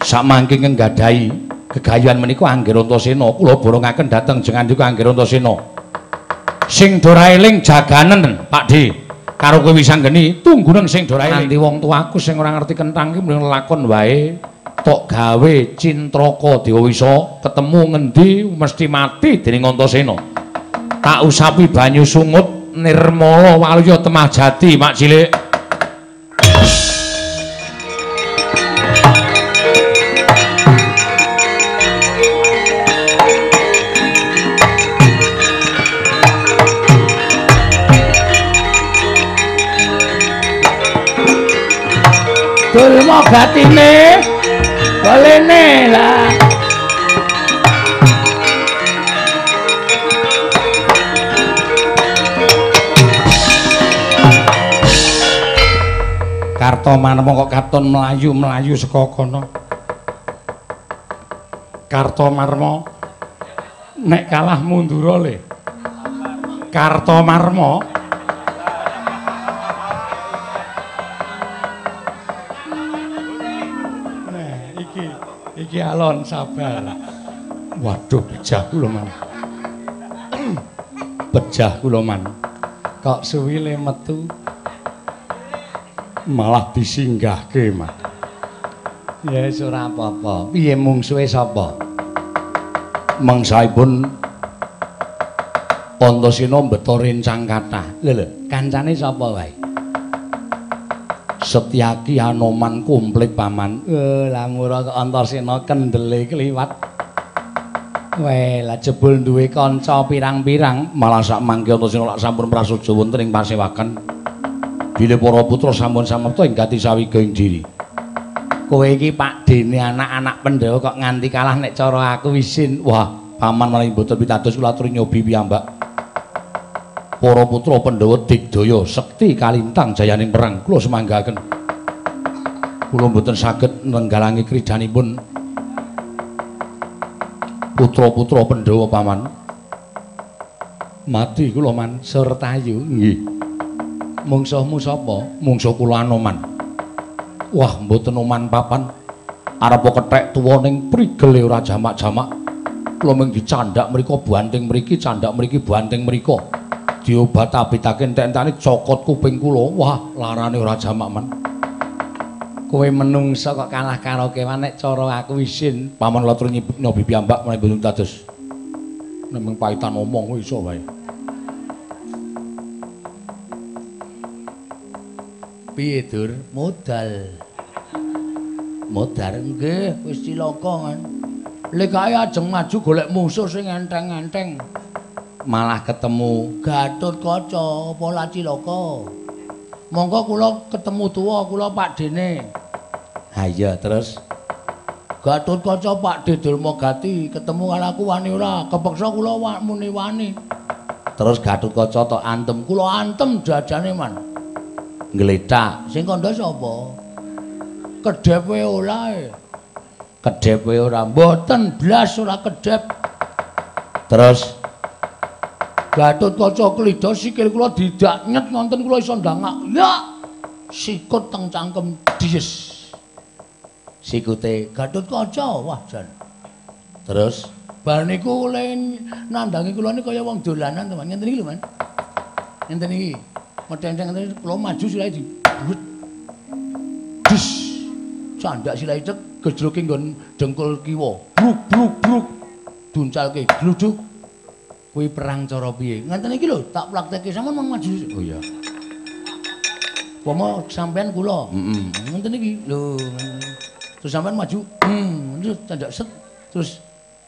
Samangke nggadahi gegayuhan menika Angger Antasena kula borongaken dhateng jengandika Angger Antasena. Sing dora eling jaganen Pakde karo kowe wisanggeni tunggunen sing dora eling. Nanti wong tuaku sing ora ngerti kenthang ki mung lakon wae tok gawe Cintraka Dewawisa ketemu ngendi mesti mati dening Antasena. Tak usapi banyu sungut nirmala waluya temah jati mak cilik. Dulma gatine golene lah Kartomarma kok katon mlayu-mlayu saka kono. Kartomarma nek kalah mundur le. Kartomarma iki alon sabar. Waduh bejah kula man. Bejah kula man. Kok suwile metu malah disinggahke, Mas. Ya wis ora apa-apa. Piye mungsuhe sapa? Mangsaipun Antasena mbeta rencang kathah. Lho, kancane sapa wae? Setyaki Anoman komplit paman. Lamura Antasena kendele kliwat. Weh, lah jebul duwe kanca pirang-pirang, malah sak mangke Antasena lak sampun prasaja wonten ing pasewakan. Bilih para putra sampun samapta ing gati sawiga ing diri. Kowe iki pakdene anak-anak Pandhawa kok nganti kalah nek cara aku isin. Wah, paman malah mboten pitados kula aturi nyobi piyambak. Para putra Pandhawa digdaya sekti kalintang jayaning perang kula semanggaken. Kula mboten saged nenggalangi kridanipun putra-putra Pandhawa paman. Mati kula man Surtayu nggih. Mungsuhmu sapa? Mungsuh kula Anoman. Wah, mboten oman papan. Arep kethek tuwa ning prigele ora jamak-jamak. Kula mung dicandhak mriku banting mriki, candhak mriki banting mriku. Diobat-abitake entek-entane cokot kuping kula. Wah, larane ora jamak men. Kowe menungsa kok kalah karo kewan nek cara aku isin. Paman latur nyobi piyambak menawi mboten dados. Nemeng paitan omong kowe iso wae. Piye Dur? Modal. Modal nggih, wis cilaka kan. Lek kae ajeng maju golek musuh sing enteng-enteng. Malah ketemu Gatotkaca apa la cilaka. Monggo kula ketemu tuwa kula Pakdene. Ha iya terus Gatotkaca Pakde Dulmagati ketemu karo aku wani ora, kepeksa kula muni wani. Terus Gatotkaca tok antem, kula antem dadane man. Ngletak. Sing kandha sapa? Kedhep wae olae. Kedhep wae ora mboten blas ora kedhep. Terus Gatotkaca klidha sikil kula didak nyet ngonten kula iso ndangak. Ya. Sikut teng cangkem dies. Sikute Gatotkaca wah jan. Terus bar niku le nandangi kula niku kaya wong dolanan teman. Ngenten iki lho, Man. Ngenten iki. Metenteng kula maju silahe di dus candak silahe cek gejloke nggon dengkul kiwa bruk bruk bruk duncalke gluduk kuwi perang cara piye ngenten iki lho tak praktekke sampean mung maju oh iya pomo sampean kula ngenten iki lho terus sampean maju terus candak set terus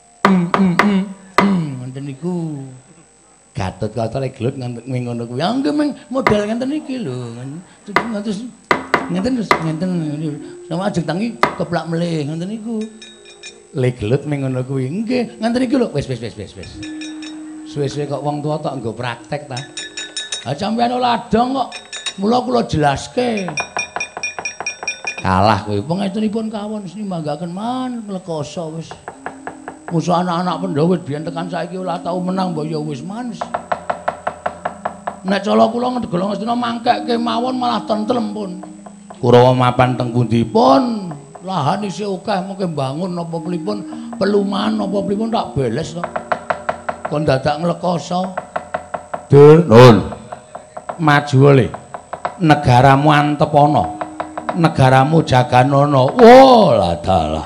ngenten niku Gatotkaca lek gelut ngantek ngono kuwi. Ya nggih meng modal ngenten iki lho. Terus ngenten sama ajeng tangi keplak melih ngenten niku. Lek gelut meng ngono kuwi. Nggih, ngenten iki lho. Wis. Suwe-suwe kok wong tuwa tok nggo praktek ta. Ha sampeyan ladang kok. Mula kula jelaske. Kalah kowe pangestunipun kawon sing manggaken man mlekoso wis. Musuh anak-anak Pandhawa biyen tekan saiki ora tau menang mbok ya wis manis. Nek cala kula ngedegol Ngastina mangkekke mawon malah tentrem pun. Kurawa mapan teng pundi pun lahan isih akeh mengke bangun apa pripun, pelumahan apa pripun tak beles to. Kon dadak nglekoso. Dur, nun. Maju oleh. Negaramu Antepana. Negaramu Jaganana. Oh, lah dalah.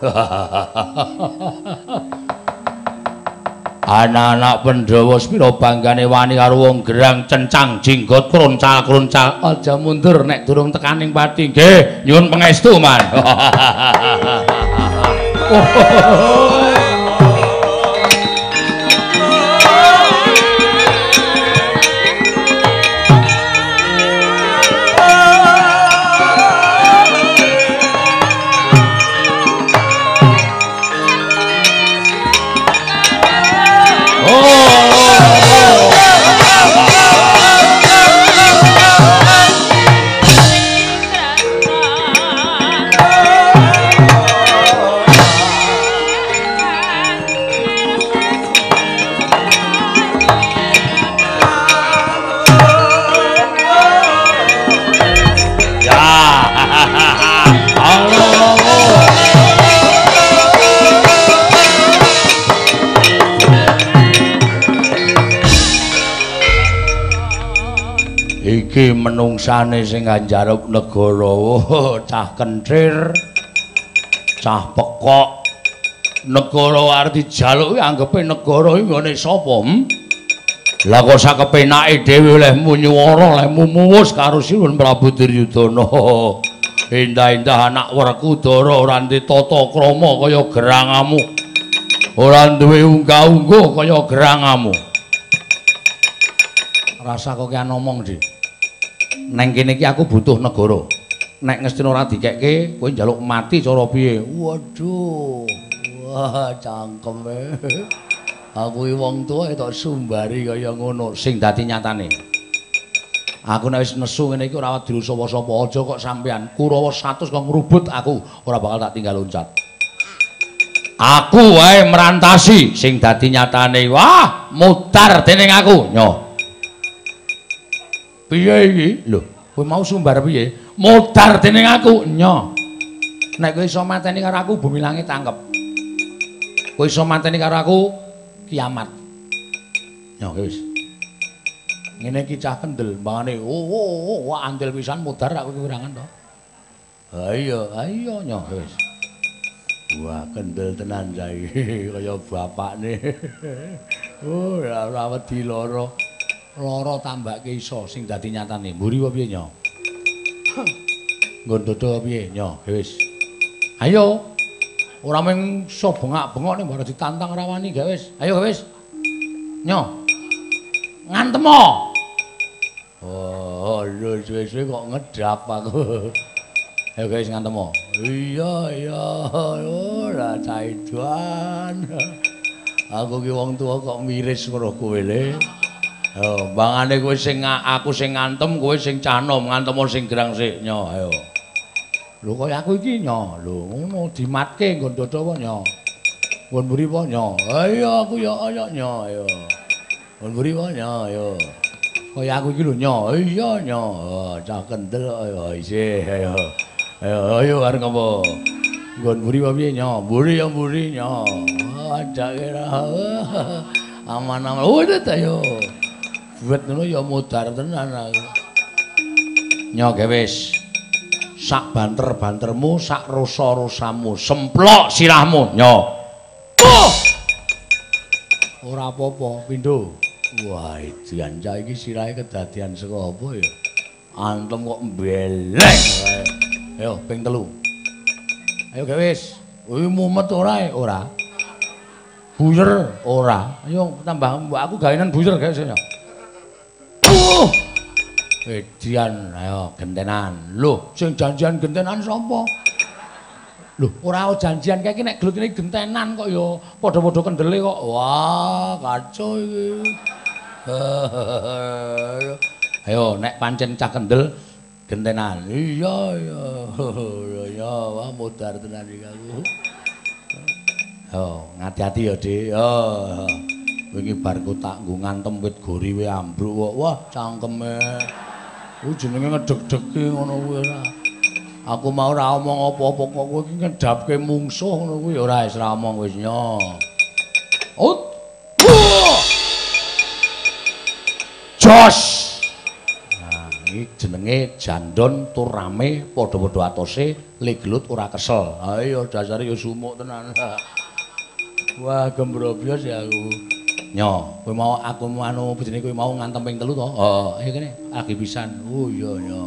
Anak-anak Pandhawa sepira banggane wani karo wong gerang cencang jinggot kruncal-kruncal. Aja mundur nek durung tekaning pati. Nggih, nyuwun pangestu, Man. Iki menungsane sing nganjaruk negara cah kentrir cah pekok negara arep dijaluk anggepe negara iki nggone sapa lah kok sakepenake dhewe olehmu nyuwara olehmu muwus karo Sinuwun Prabu Duryudana endah-endah anak Werkudara ora ndek tata krama kaya gerangamu ora duwe unggah-ungguh kaya gerangamu rasa kok ki ngomong Dik neng kene iki aku butuh negara. Nek ngestina ora dikekke, kowe njaluk mati cara piye? Waduh. Wah, cangkeme. Aku iki wong tuwa tok sumbari kaya ngono sing dadi nyatane. Aku nek wis nesu ngene iki ora wedi sapa-sapa aja kok sampean Kurawa 100 kok ngrubut aku ora bakal tak tinggal loncat. Aku wae merantasi sing dadi nyatane. Wah, mutar dening aku. Nyoh. Piye iki? Lho, kowe mau sumbar piye? Modar dening aku. Nyo. Nek kowe iso mateni karo aku bumi langit tangkep. Kowe iso mateni karo aku kiamat. Nyo wis. Ngene iki cah kendel, mbangane andel pisan modar aku kekurangan to. Ha iya, ayo nyo wis. Wah, kendel tenan saiki kaya bapakne. Oh, ora wedi lara. Lara tambake iso sing dadi nyatane. Mburi apa piye, Nyo? Nggon dodo piye, Nyo? Wis. Ayo. Ora mung iso bengak-bengok ning bara ditantang rawani gawe wis. Ayo wis. Nyo. Ngantemo. Oh, lho suwe-suwe kok ngedap aku. Ayo guys ngantemo. Iya. Ora caiduan. Aku ki wong tuwa kok miris karo kowe le. Oh, bangane kowe sing aku sing ngantem, kowe sing canom, ngantemo sing gerang sik, Nyo, ayo. Lho kaya aku iki, Nyo. Lho ngono dimatke nggon dodo apa, Nyo? Nggon mburi apa, Nyo? Ayo aku ya ayo, Nyo, ayo. Nggon mburi apa, Nyo, ayo. Kaya aku iki lho, Nyo. Iya, Nyo. Oh, cah kendel ayo isih, ayo. Ayo arep ngopo? Nggon mburi apa piye, Nyo? Mburi ya mburi, Nyo. Ada kira. Aman-aman. Udah ayo. Buat ngono ya modar tenan aku. Nyo wis. Sak banter-bantermu, sak rosa-rosamu, semplok sirahmu, Nyo. Oh! Ora apa-apa, pindho. Wah, ijan iki sirahe kedadian saka apa ya? Antem kok mbelek. Ayo, ping 3. Ayo wis. Kuwi mumet ora? Ora. Buyer ora. Ayo tambah aku gawenan buyer guys ya. Edian, ayo gentenan. Loh, sing janjian gentenan sapa? Loh, ora janjian kae iki nek glutine gentenan kok ya padha-padha kendele kok. Wah, kacau iki. Ayo nek pancen cah kendel gentenan. Iya. Ya, wah modar tenan iki aku. Yo, ngati-ati ya, Dik. Yo. Wingi bar ku tak nggo ngantem wit goriwe ambruk kok. Wah, cangkeme. Ku jenenge ngedeg-degi ngono kuwi ora. Aku mau ora omong apa-apa kok kowe iki ngedapke mungsuh ngono kuwi ora wis ra omong wis nyo. Jos. Nah, iki jenenge jandon tur rame padha-padha atose leglut ora kesel. Ayo dasare ya sumuk tenan. Wah, gembrobyos ya aku. Nyo, kowe mau aku anu bojone kowe mau ngantem ping 3 to? Heeh, ayo kene, lagi pisan. Oh iya ya.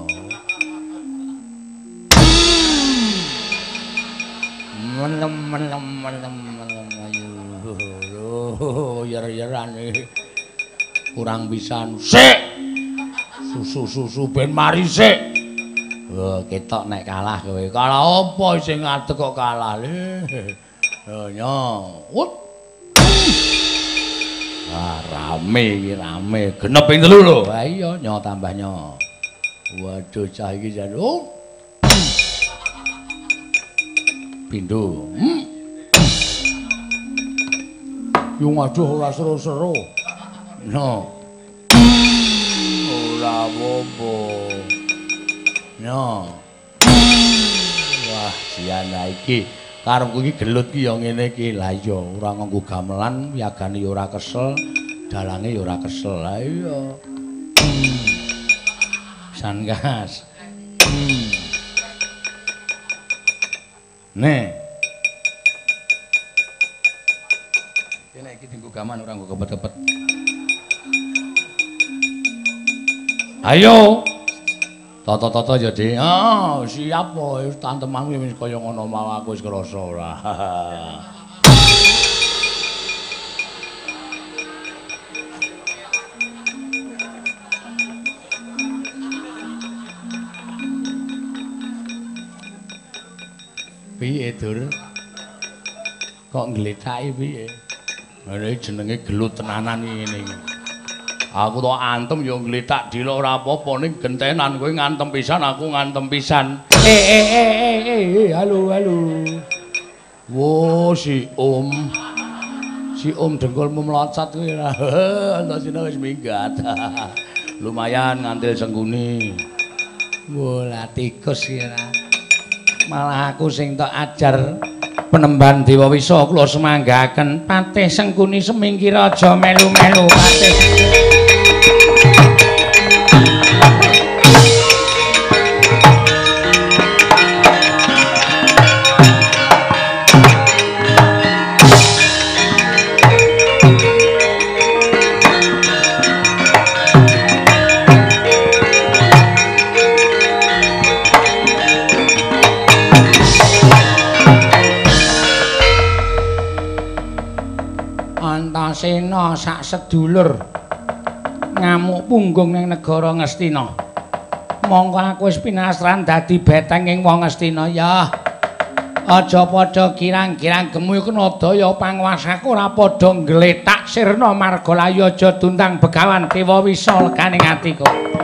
Yer-yeran kurang pisan. Sik. Susu ben mari sik. Ketok nek kalah kowe. Kalah apa sing ngadeg kok kalah le. Nyo. Wah, rame iki rame. Genep ping 3 lho. Ha iya nyo tambah nyo. Waduh cah iki jan. Pindho. Yung aduh ora seru-seru. No. Ora apa-apa. No. Wah, siana iki karepku iki gelut ki ya ngene iki. Lah iya, ora nganggo gamelan, wiyagane ya ora kesel, dalange ya ora kesel. Lah iya. Sangas. Nih. Kene iki dienggo gaman ora nggo kepet-kepet. Ayo. Toto-toto ya, Dik. Ah, siap wae. Tantemanmu wis kaya ngono mau aku wis krasa ora. Piye, Dur? Kok nglethaki piye? Ini jenenge gelut tenanan ngene iki. Aku tok antem ya nglethak dilok ora apa-apa ning gentenan kowe ngantem pisan aku ngantem pisan. Halo. Wo si Om. Si Om dengkulmu melocot kuwi ra. Antasina wis minggat. Lumayan ngantil sengguni. Bola tikus iki ra. Malah aku sing tok ajar penemban Dewa Wisa kula semanggaken Patih Sengkuni semingkir aja melu-melu Patih. Antasena sak sedulur ngamuk punggung ning negara Ngastina. Monggo aku wis pinastran dadi beteng ing wong Ngastina ya. Aja padha kirang-kirang gemu kena daya panguwasaku ora padha nggletak sirna margalayu aja tuntang begawan Dewa Wisa leganing atiku.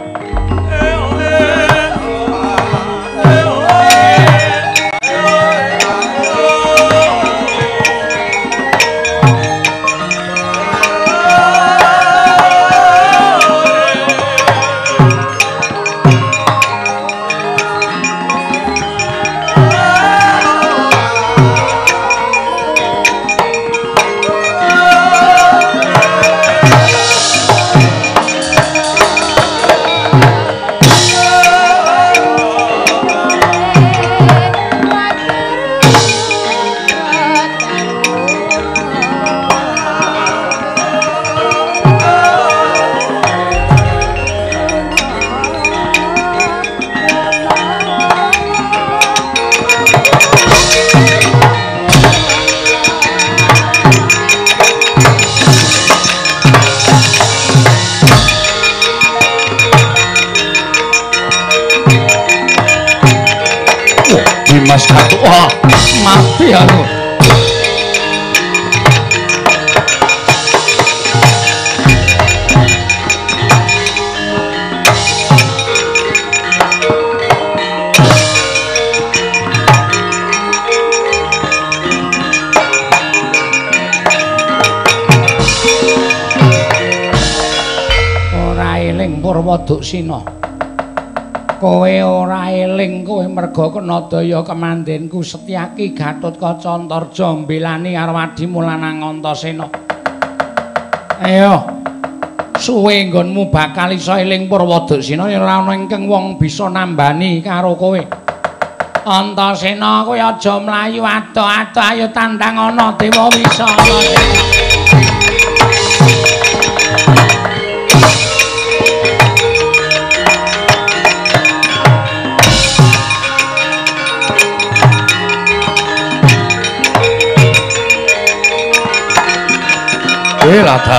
Mas Katu, wah, mati anu. Ora eling Purwaduk Sina. Kowe ora eling kowe merga kena daya kemandenku Setyaki Gatotkaca Antarja mbelani Arwadi Mulanang Antasena. Ayo. Suwe nggonmu bakal iso eling Purwadaksina yen ora ana ingkang wong bisa nambani karo kowe. Antasena kowe aja mlayu ado-ado ayo tandang ana Dewa Wisana. Lata.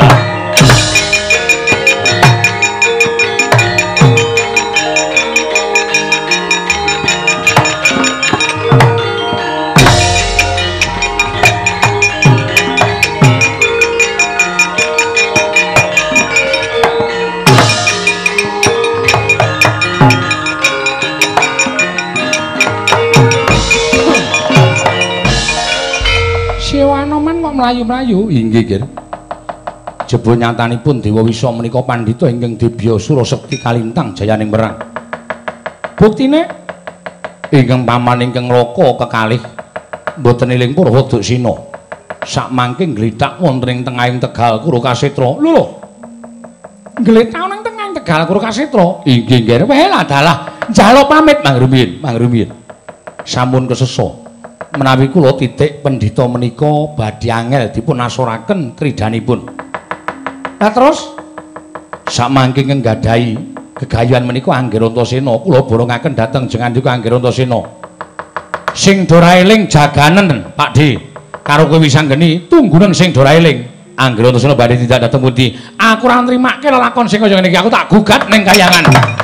Siwanoman kok mlayu-mlayu? Inggih, Ger. Jebo nyatanipun Dewa Wisa menika pandhita ingkang dibya Sura Sekti kalintang jayaning perang. Buktine ingkang paman ingkang Laka kekalih mboten eling Purwadaksina. Sakmangke nglithak wonten ing tengahing Tegal Kurukasetra. Lho. Nglithak nang tengahing Tegal Kurukasetra. Inggih, Ger. Weh adalah njaluk pamit mangrumiyin. Sampun kesesa. Menawi kula titik pendhita menika badhe angel dipun asuraken kridanipun. Lah terus sakmangke nggadahi gegayuhan menika Anggir Antasena kula borongaken dhateng jengandika Anggir Antasena. Sing dora eling jaganen Pakde karo kowe wisanggeni tunggunen sing dora eling Anggir Antasena badhe tindak dhateng pundi. aku ora nrimake lelakon sing kaya ngene iki aku tak gugat ning kayangan.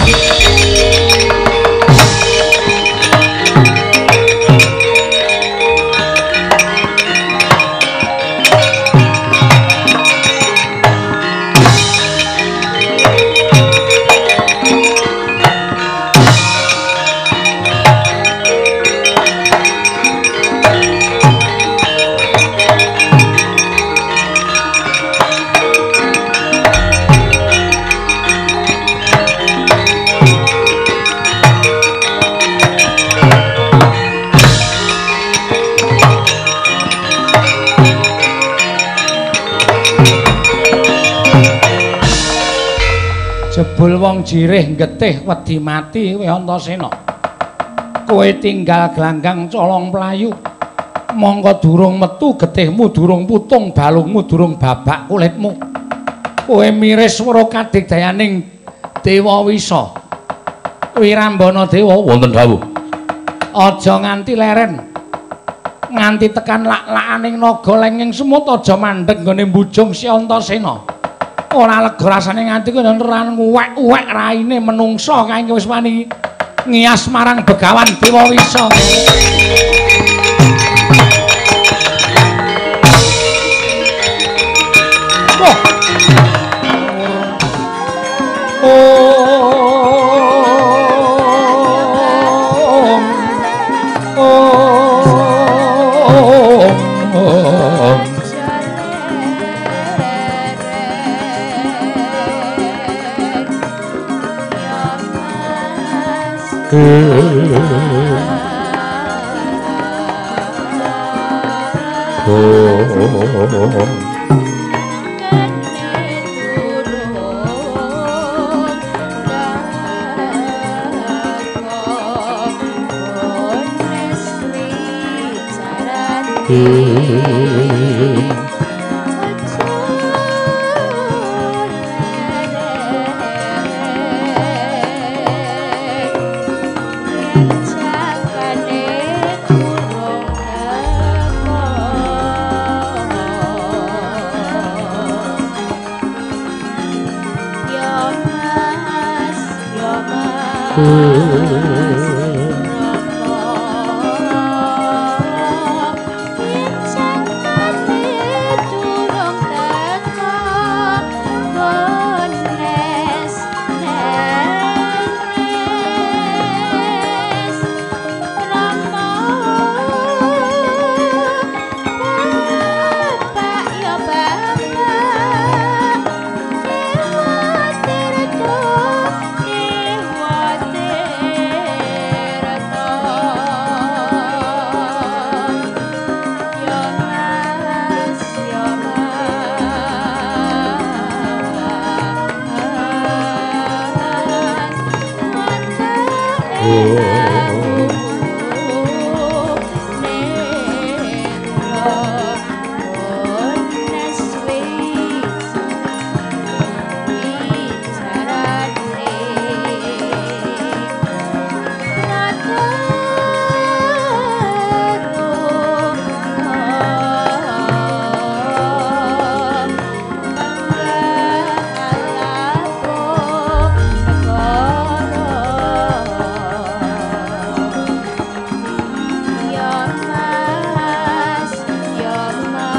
Jebul wong jirih getih wedi mati kowe Antasena. Kowe tinggal glanggang colong playu. Mongko durung metu getihmu durung putung balungmu durung babak kulitmu. Kowe miris swara kadigdayaning Dewa Wisa. Wirambana Dewa wonten dawuh. Aja nganti leren. Nganti tekan lak-lakaning naga lenging semut aja mandeg nggone mbujung si Antasena. Ora lega rasane nganti kowe neran nguwek-uwek raine menungsa kae wis wani ngias marang Begawan Dewa Wisa.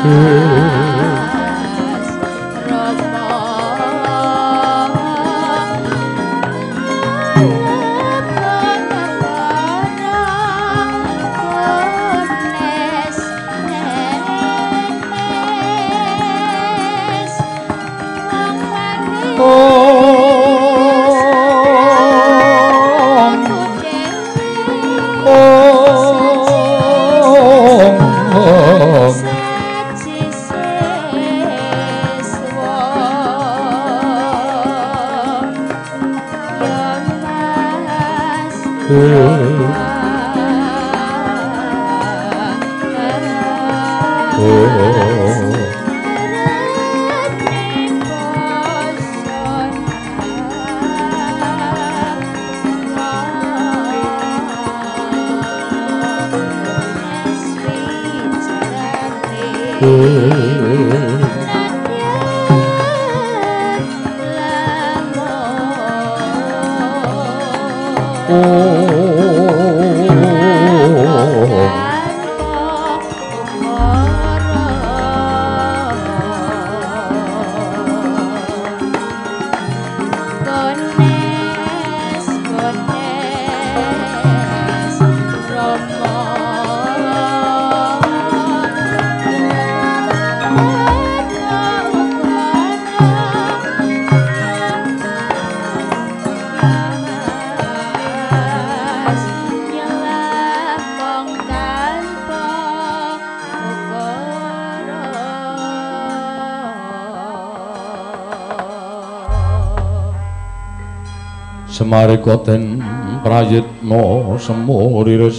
Semarekaten prayitna semuriris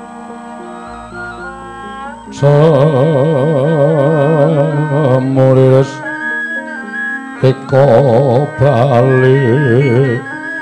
semuriris teka bali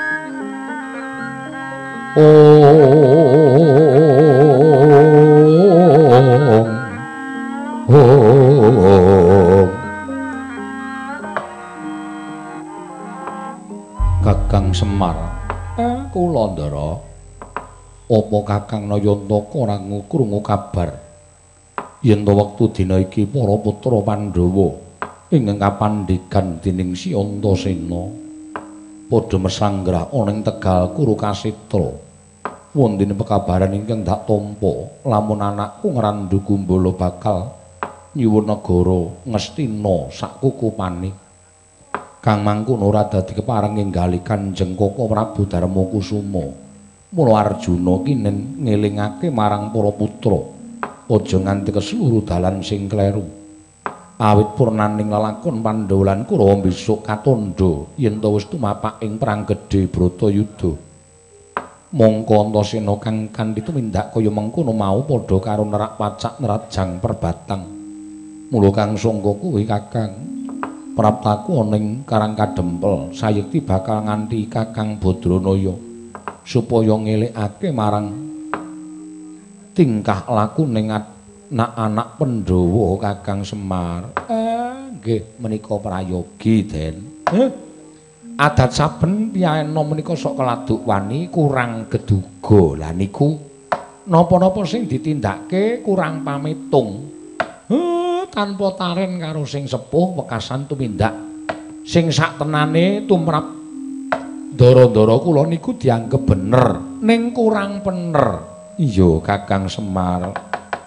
Kakang Semar, kula ndara. Apa Kakang Nayantaka ora krungu kabar yen to wektu dina iki para putra Pandhawa ingkang kapandhegan dening Si Antasena padha mesanggrah ana ing Tegal Kurukasetra. Wonten pekabaran ingkang dak tampa lamun anakku ngrandu Gumbala bakal nyuwun negara Ngastina sakukupane. Kang mangkono ora dadi kepareng nggali Kanjeng Koko Prabu Darmakusuma. Mula Arjuna kinen ngelingake marang para putra aja nganti kesluru dalan sing kleru. Awit purnaning lelakon Pandhawa lan Kurawa besok katandha yen to wis tumapak ing perang gedhe Bratayuda. Mongko Antasena kang kanthi tumindak kaya mengkono mau padha karo nerak pacak nerajang perbatang. Mula kang sangka kuwi Kakang praptaku ana ing Karang Kadempel sayekti bakal nganti Kakang Badranaya supaya ngelikake marang tingkah laku ning anak-anak Pandhawa Kakang Semar. Nggih menika prayogi Den. Adat saben piyana menika sok keladuk wani kurang geduga. Lah niku napa-napa sing ditindakake kurang pametung. Tanpa taren karo sing sepuh wekasan tumindak sing saktenane tumrap ndara-ndara kula niku dianggep bener ning kurang bener. Iya Kakang Semar.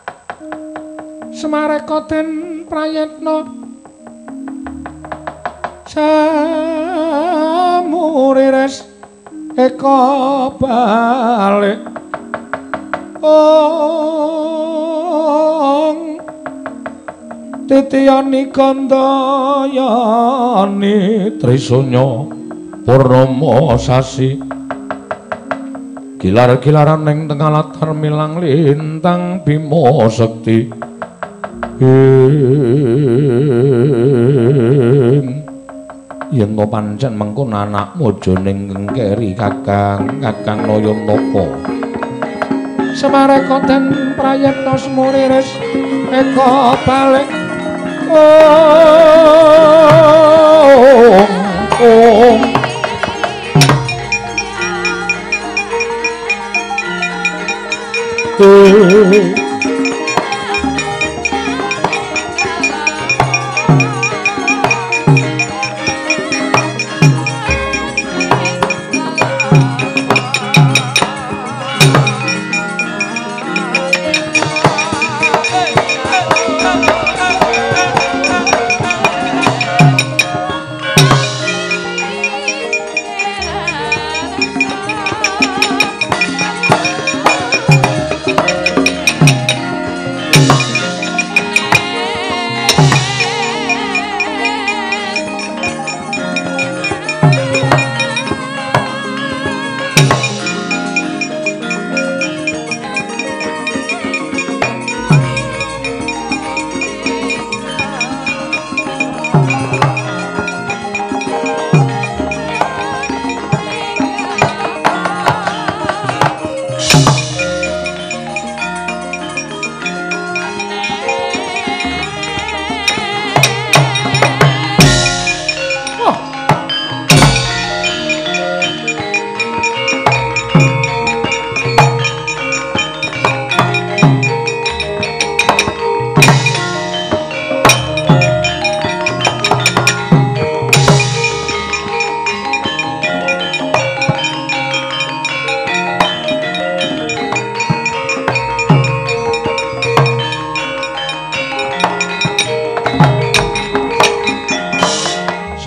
Semareka den prayitna samuriris eka balik titiyani kandayani Trisanya purnama sasi gilar-gilaran ning tengah latar milang lintang Bima Sekti yen to pancen mengko anakmu aja ning kengkeri Kakang Nayantaka. Semareka den prayitna semuriris eka balik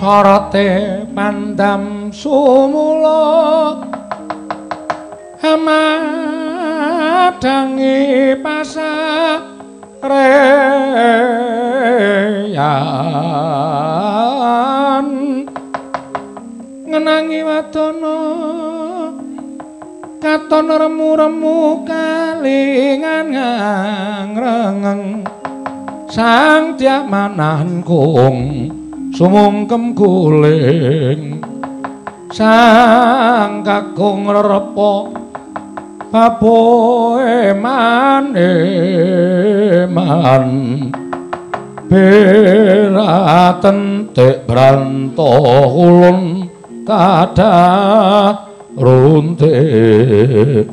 sorote pandam sumula madangi pasareyan ngenangi wadana katon remu-remu kalingan ngrengeng sang diamanan kung sumungkem guling sang kakung repa baboe eman beraten tek branto ulun kadah runtik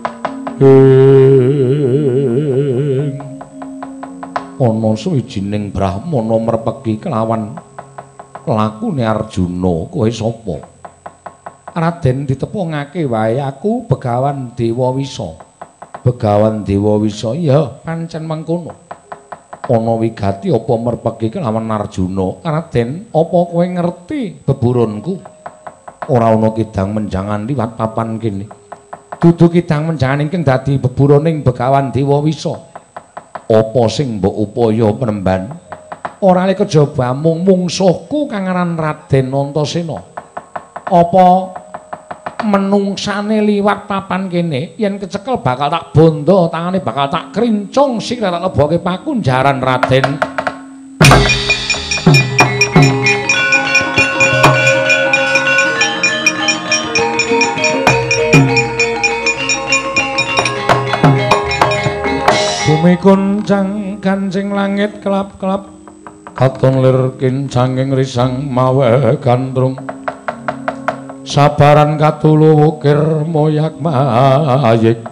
ana sawijining brahmana merpegi kelawan lakune Arjuna. Kowe sapa? Raden ditepungake wae aku Begawan Dewa Wisa. Begawan Dewa Wisa ya pancen mengkono. Ana wigati apa merpegi kelawan Arjuna? Raden, apa kowe ngerti beburonku? Ora ana kidang menjangan liwat papan kene. Dudu kidang menjangan ingkang dadi beburoning Begawan Dewa Wisa. Apa sing mbok upaya penemban? Ora le kejaba mung mungsuhku kang aran Raden Antasena. Apa menungsane liwat papan kene yen kecekel bakal tak bondo, tangane bakal tak krincung sing tak leboke pakunjaran Raden. Bumi kuncang kancing langit kelap-kelap katon lir kincanging risang mawe gandrung sabaran katulu wukir moyak mayik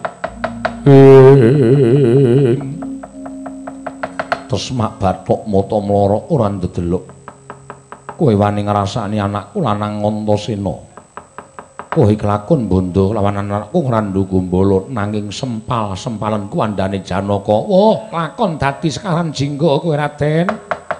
tresmak bathok mata mloro ora ndedelok kowe wani ngrasani anakku lanang Antasena kowe kelakon bondo lawan anakku Ngrandu Gombala nanging sempal-sempalan kuandane Janaka wah lakon dadi sekaran jingga kowe Raden.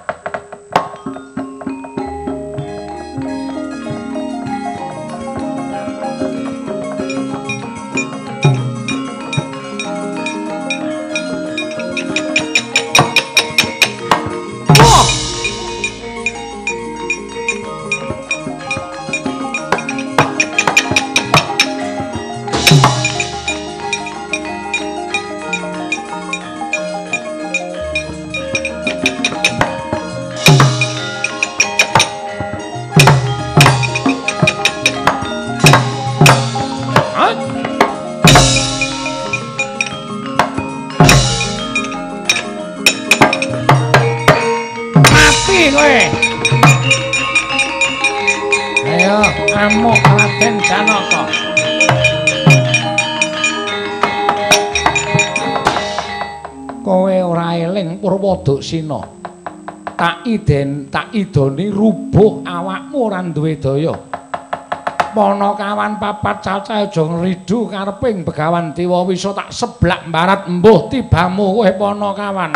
Sina tak idoni rubuh awakmu ora duwe daya Panakawan papat cacahe aja ngridu kareping Begawan Dewa Wisa tak seblak mbarat embuh tibamu kowe Panakawan.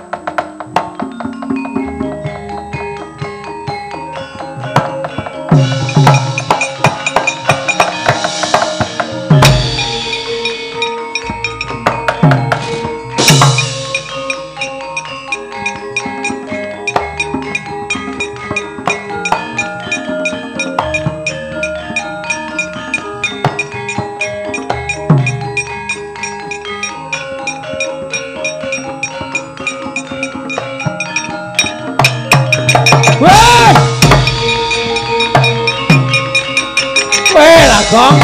Gong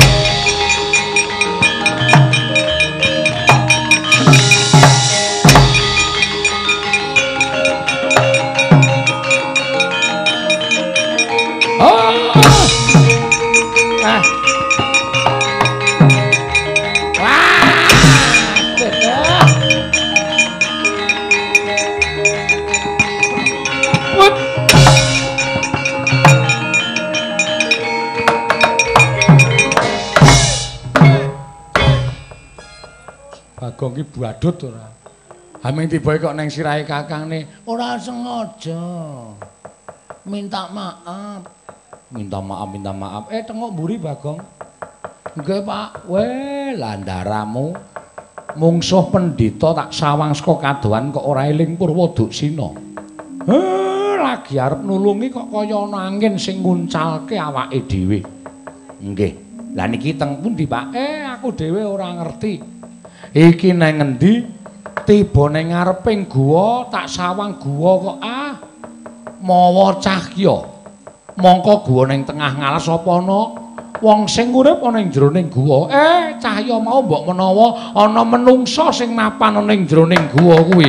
Bagong ki badut ora. Haming tibae kok neng sirahe kakangne ora sengaja. Minta maaf. Minta maaf. Tengok mburi Bagong. Nggih, Pak. Weh, landaramu mungsuh pendhita tak sawang saka kadohan kok ora eling Purwoduksina. Lagi arep nulungi kok kaya ana angin sing nguncalke awake dhewe. Nggih. Lah niki teng pundi, Pak? Aku dhewe ora ngerti. Iki nang ngendi? Tiba ning ngareping guwa tak sawang guwa kok mawa cahya. Mongko guwa ning tengah ngalas apa ana wong sing urip ana ing jroning guwa. Cahya mau mbok menawa ana menungsa sing mapan ana ing jroning guwa kuwi.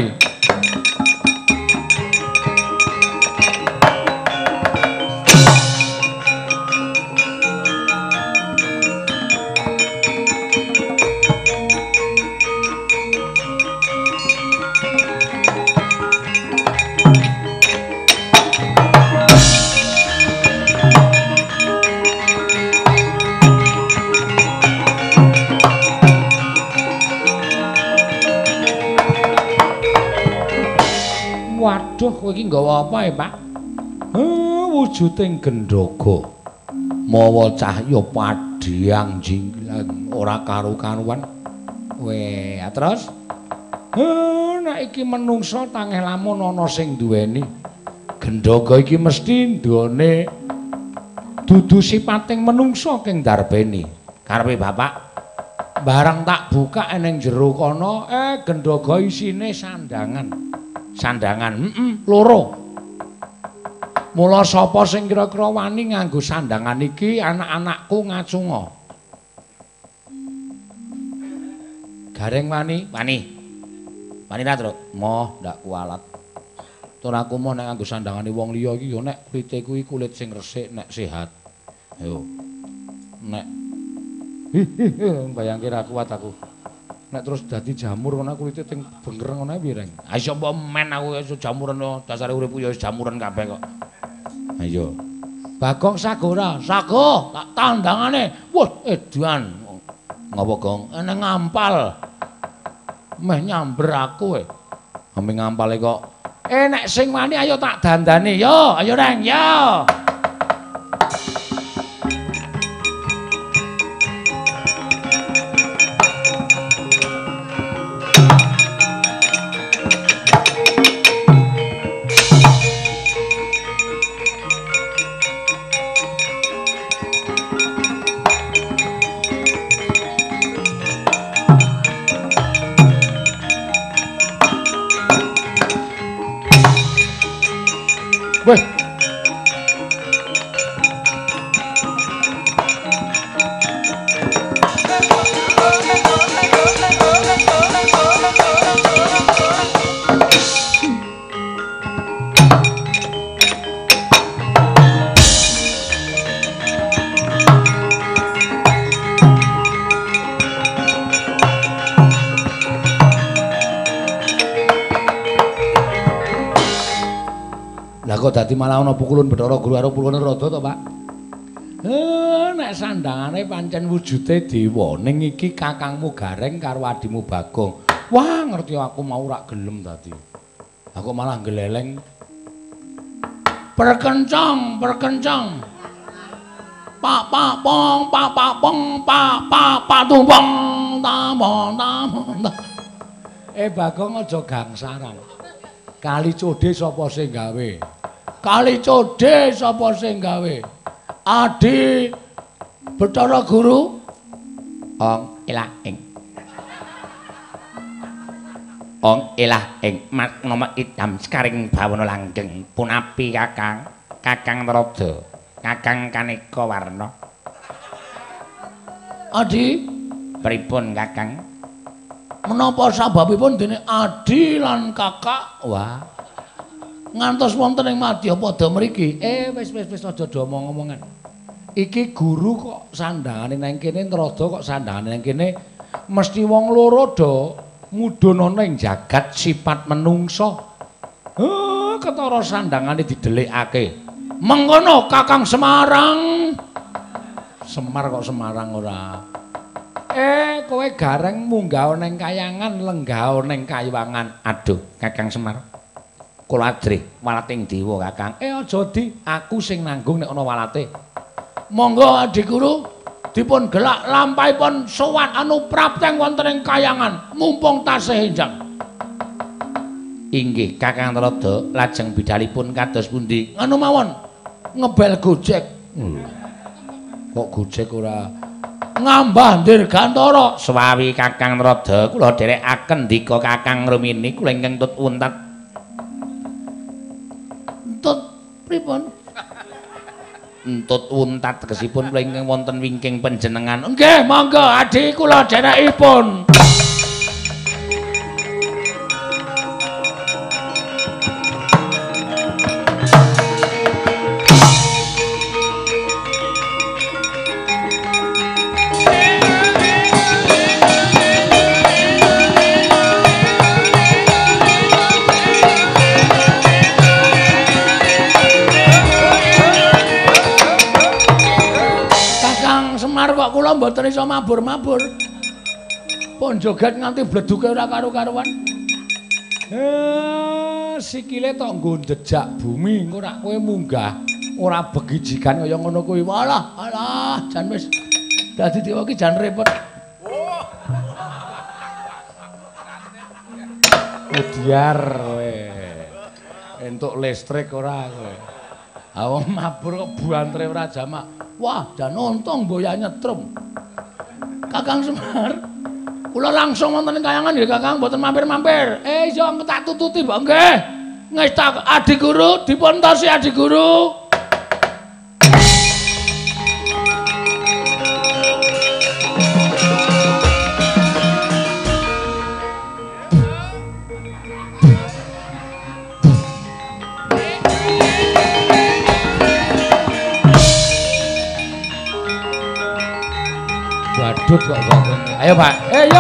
Waduh, kowe iki nggawa apa Pak? Wujuding gendhaga. Mawa cahya padhiang jinglang ora karu-karuan. Weh, terus? Nek iki menungsa tangeh lamun ana sing duweni. Gendhaga iki mesti ndone dudu sipating menungsa keng darbeni. Karepe Bapak barang tak buka ning jero kono gendhaga isine sandangan. Loro. Mula sapa sing kira-kira wani nganggo sandangan iki anak-anakku ngacunga. Gareng wani? Wani ra, Truk? Moh, ndak kualat. Tur aku moh nek nganggo sandangane wong liya iki ya nek kulite kuwi kulit sing resik nek sehat. Ayo. Nek bayangke ra kuat aku. Nek terus dadi jamur ngono kulite ting bengreng ngono piye, Reng? Ha iso apa men aku iso jamuran dasare uripku ya jamuran kabeh kok. Ayo. Bagong sago ora? Sago, tak tandangane. Wah, edan. Ngapa, Gong? Nang ngampal. Meh nyamber aku Ame ngampale kok. Nek sing wani ayo tak dandani. Yo, ayo Reng, yo. Weh. Lah kok dadi malah ana pukulun Bathara Guru karo pukulun Rada to, Pak? Nek sandangane pancen wujude dewa, ning iki kakangmu Gareng karo adimu Bagong. Wah, ngerti aku mau rak gelem dadi. Aku malah geleleng. Perkencang. Pak pong, pak tumpong, tamong. Bagong aja gangsaran. Kali codhe sapa sing gawe? Adi Bathara Guru. Ong ilah ing maknama idam skaring bawana langgeng punapi Kakang Narada, Kakang Kaneka Warna. Adi, pripun Kakang? Menapa sababipun dene Adi lan Kakak? Wah. Ngantos wonten ing madya pada mriki. Wis aja do omong-omongan. Iki guru kok sandangane nang kene, Narada kok sandangane nang kene. Mesti wong loro do mudhun ana ing jagat sifat menungsa. Ketara sandangane didelikake. Mengkono Kakang Semarang. Semar kok Semarang ora. Kowe Gareng munggah ning kayangan, lenggah ning kayiwangan. Aduh, Kakang Semar. kula ajrih walating dewa Kakang. Aja di, aku sing nanggung nek ana walate. Monggo Adi Guru dipun gelak lampahipun sowan anu prapteng wonten ing kayangan mumpung tasih enjang. Inggih Kakang Narada lajeng bidalipun kados pundi? Anu mawon ngebel Gojek. Kok Gojek ora ngambah Dirgantara. Suwawi Kakang Narada kula dherekaken dika Kakang Rumini kula ingkang tut untat. Tut pripun? Entut untat tegesipun kula ingkang wonten wingking panjenengan. Nggih, monggo Adi kula dherekipun. Kok kula mboten iso mabur-mabur. Pun joget nganti bleduke ora karo-karuan. Sikile tok nggo njejak bumi, engko rak kowe munggah ora begijikan kaya ngono kuwi. Alah, jan wis dadi dewa ki jan repot. Udiar kowe. Entuk listrik ora kowe. Awang mabur kok buantre ora jamak. Wah, jan ontong boya nyetrum. Kakang Semar, kula langsung wonten ing kayangan nggih Kakang, mboten mampir-mampir. Iya tak tututi, Mbok nggih. Ngesta Adi Guru, dipun tosi Adi Guru. Badut kok ngene. Ayo, Pak. Yo.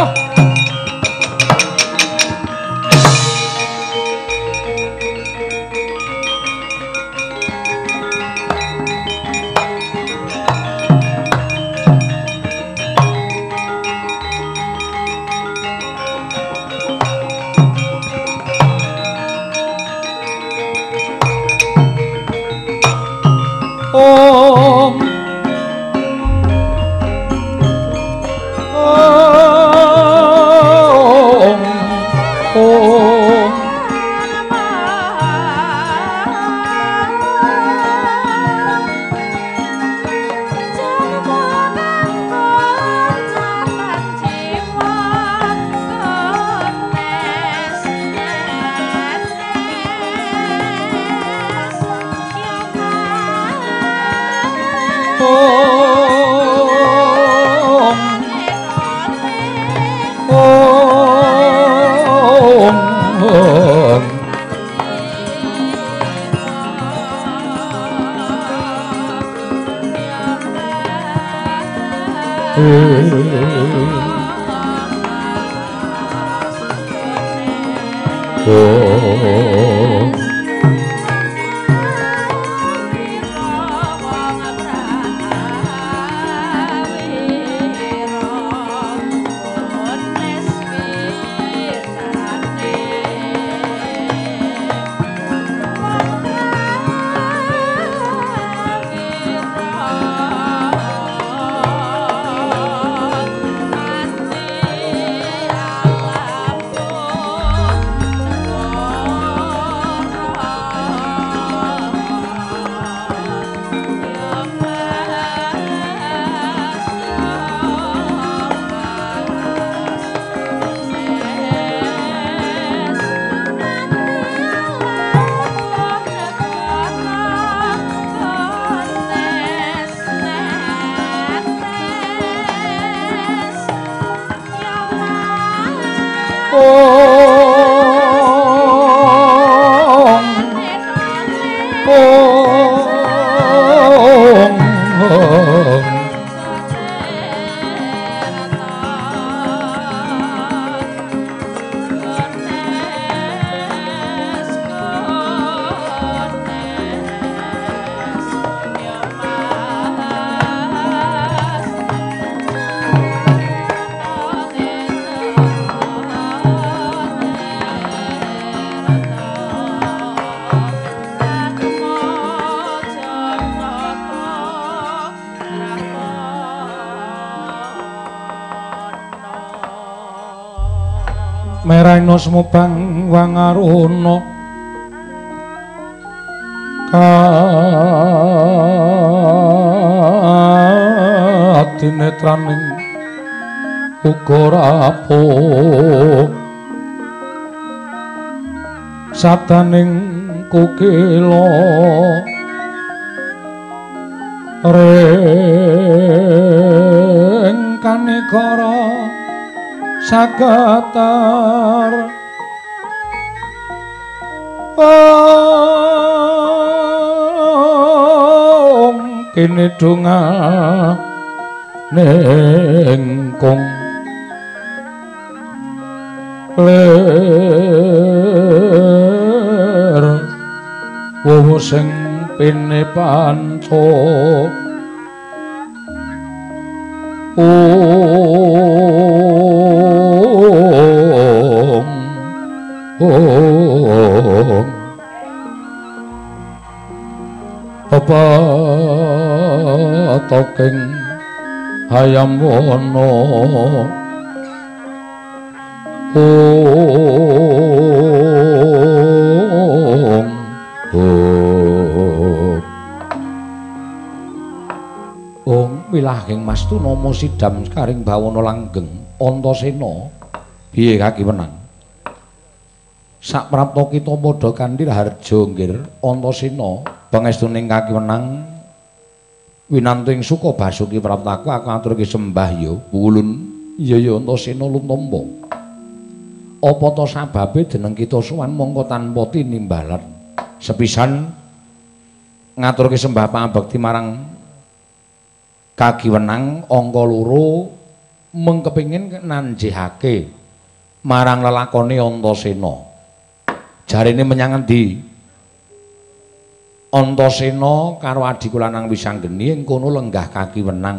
Raina semubang wangaruna katinetraning uga rapuh sataning kukila ring kanikara sagatar kene donga nengkong ler wowo sing pene panca Papa toking hayam wono wilahing Mastu Nama Sidam karing bawana langgeng Antasena piye Kaki Wenang sak prapta kita padha kanthi harja nggir Antasena pangestuning Kaki Wenang winanting suka basuki praptaku aku aturke sembah ya ulun iya ya Antasena luntampa apa ta sababe jeneng kita sowan mongko tanpa tinimbalan sepisan ngaturke sembah pangabekti marang Kaki Wenang angka loro mung kepengin nanjihake marang lelakone Antasena jarene menyang endi Antasena karo adiku lanang Wisanggeni ing kono lenggah Kaki Wenang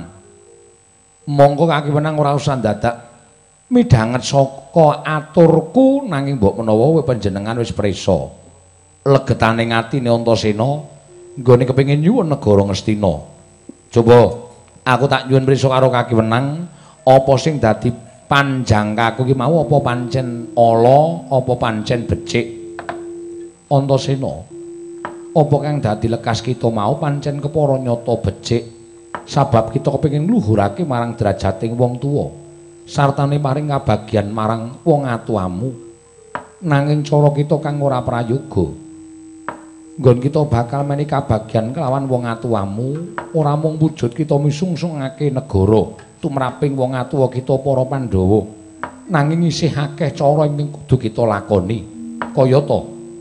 mongko Kaki Wenang ora usah dadak midhanget saka aturku nanging mbok menawa panjenengan wis prisa legetaning atine Antasena nggone kepengin nyuwun negara Ngastina coba aku tak nyuwun prisa karo Kaki Wenang apa sing dadi panjangkaku ki mau apa pancen ala apa pancen becik Antasena apa kang dadi lekas kita mau pancen kepara nyata becik sabab kita kepengin ngluhurake marang derajating wong tuwa sartane paring kabagyan marang wong atuamu nanging cara kita kang ora prayoga nggon kita bakal meni kabagyan kelawan wong atuamu ora mung wujud kita misungsungake negara tumraping wong atuwa kita para Pandhawa nanging isih akeh cara ing kudu kita lakoni kaya ta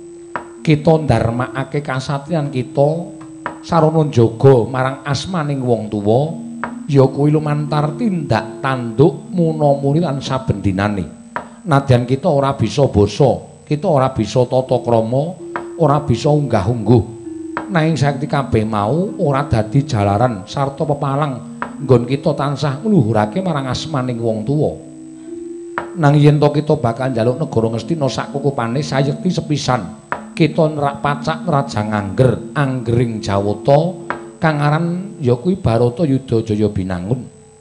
kita ndarmakake kasatriyan kita sarana njaga marang asmaning wong tuwa ya kuwi lumantar tindak tanduk munamuni lan saben dinane nadyan kita ora bisa basa kita ora bisa tata krama ora bisa unggah-ungguh nanging sakti kabeh mau ora dadi jalaran sarta pepalang nggon kita tansah ngluhurake marang asmaning wong tuwa nang yen to kita bakal njaluk negara Ngastina sak kukupane sayekti sepisan kita nerak pacak raja anggering Jawata kang aran ya kuwi Barata Yudhajaya Binangun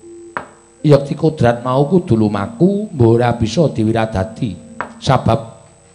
yakti kodrat mau kudu lumaku mbok ora bisa diwiradadi sabab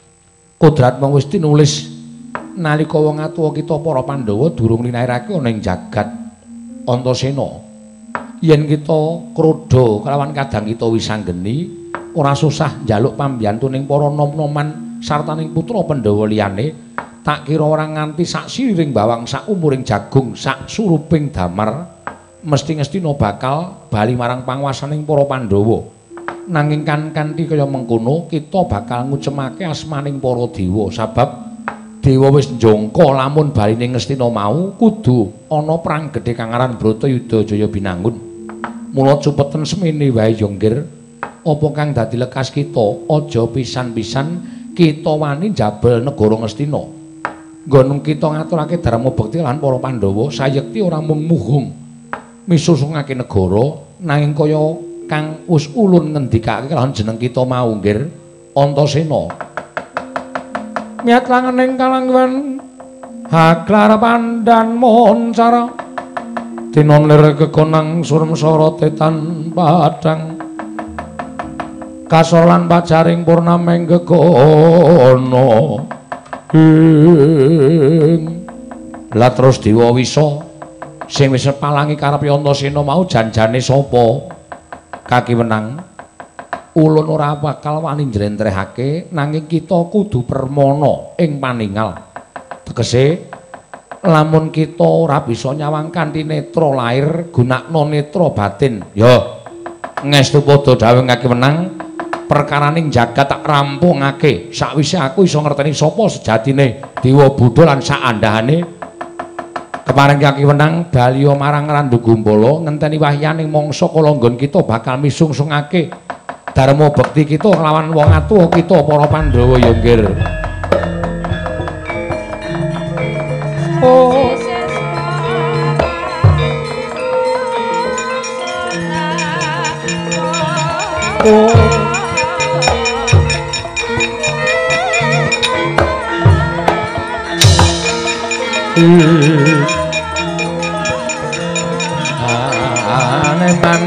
kodrat mau wis tinulis nalika wong atuwa kita para Pandhawa durung linairake ana ing jagat Antasena yen kita krodha kelawan kadang kita Wisanggeni ora susah njaluk pambiyantuning para nom-noman sartaning putra Pandhawa liyane tak kira ora nganti sak siriring bawang sak umuring jagung sak suruping damar mesti Ngastina bakal bali marang panguwasaning para Pandhawa nanging kan kanthi kaya mengkono kita bakal ngucemake asmaning para dewa sabab dewa wis njangka lamun bali ning Ngastina mau kudu ana perang gedhe kang aran Bratayudajaya Binangun mula cupeten semene wae ya nggir apa kang dadi lekas kita aja pisan-pisan kita wani njabel negara Ngastina nggon kita ngaturake dharma bekti lan para Pandhawa sayekti ora mung muhung misusungake negara nanging kaya kang wis ulun ngendikake kelawan jeneng kita mau nggir Antasena miat langening kalanggan haklar pandan mohon cara tinon lir kekonang surem sorotetan padang kasolan pacaring purnameng gegono lah terus Dewa Wisa sing wis palangi karep Antasena mau janjane sapa Kaki Wenang ulun ora bakal wani njlentrehake nanging kita kudu permana ing paningal tegese lamun kita ora bisa nyawang kanthi netra lair gunakna netra batin ya ngestu padha dawuh Kaki Wenang perkaraning jagat tak rampungake sakwise aku iso ngerteni sapa sejatine Dewa Buddha lan sak andhahane kepareng Kaki Wenang baliya marang Randu Gumbala ngenteni wahyaning mangsa kala nggon kita bakal misungsungake dharma bekti kita lawan wong atuwa kita para Pandhawa ya nggih. Oh aneman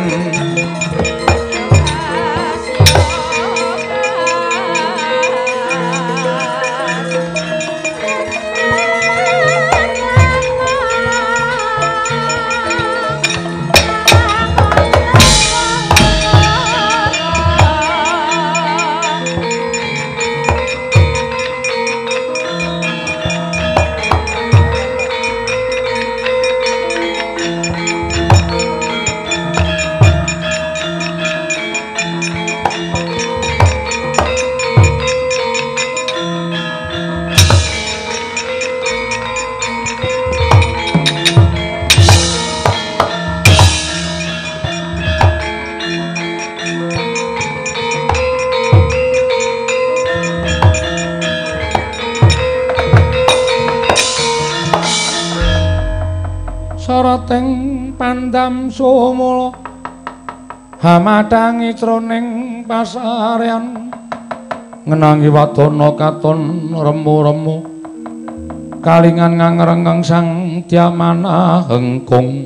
sarateng pandam sumula hamadhangi jroning pasarean ngenangi wadana katon remu-remu kalingan ngangrengeng sang Dyamana hengkung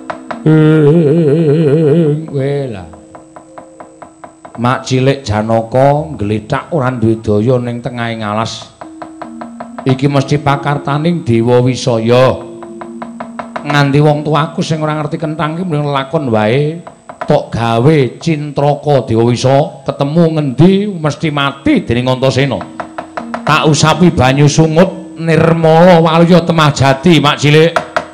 wela mak cilik Janaka nglethak ora duwe daya ning tengahing alas iki mesti pakartaning Dewa Wisaya nganti wong tuaku sing ora ngerti kenthang iki mung lakon wae tok gawe Cintraka Dewa Wisa ketemu ngendi mesti mati dening Antasena tak usapi banyu sungut nirmala waluya temah jati mak cilik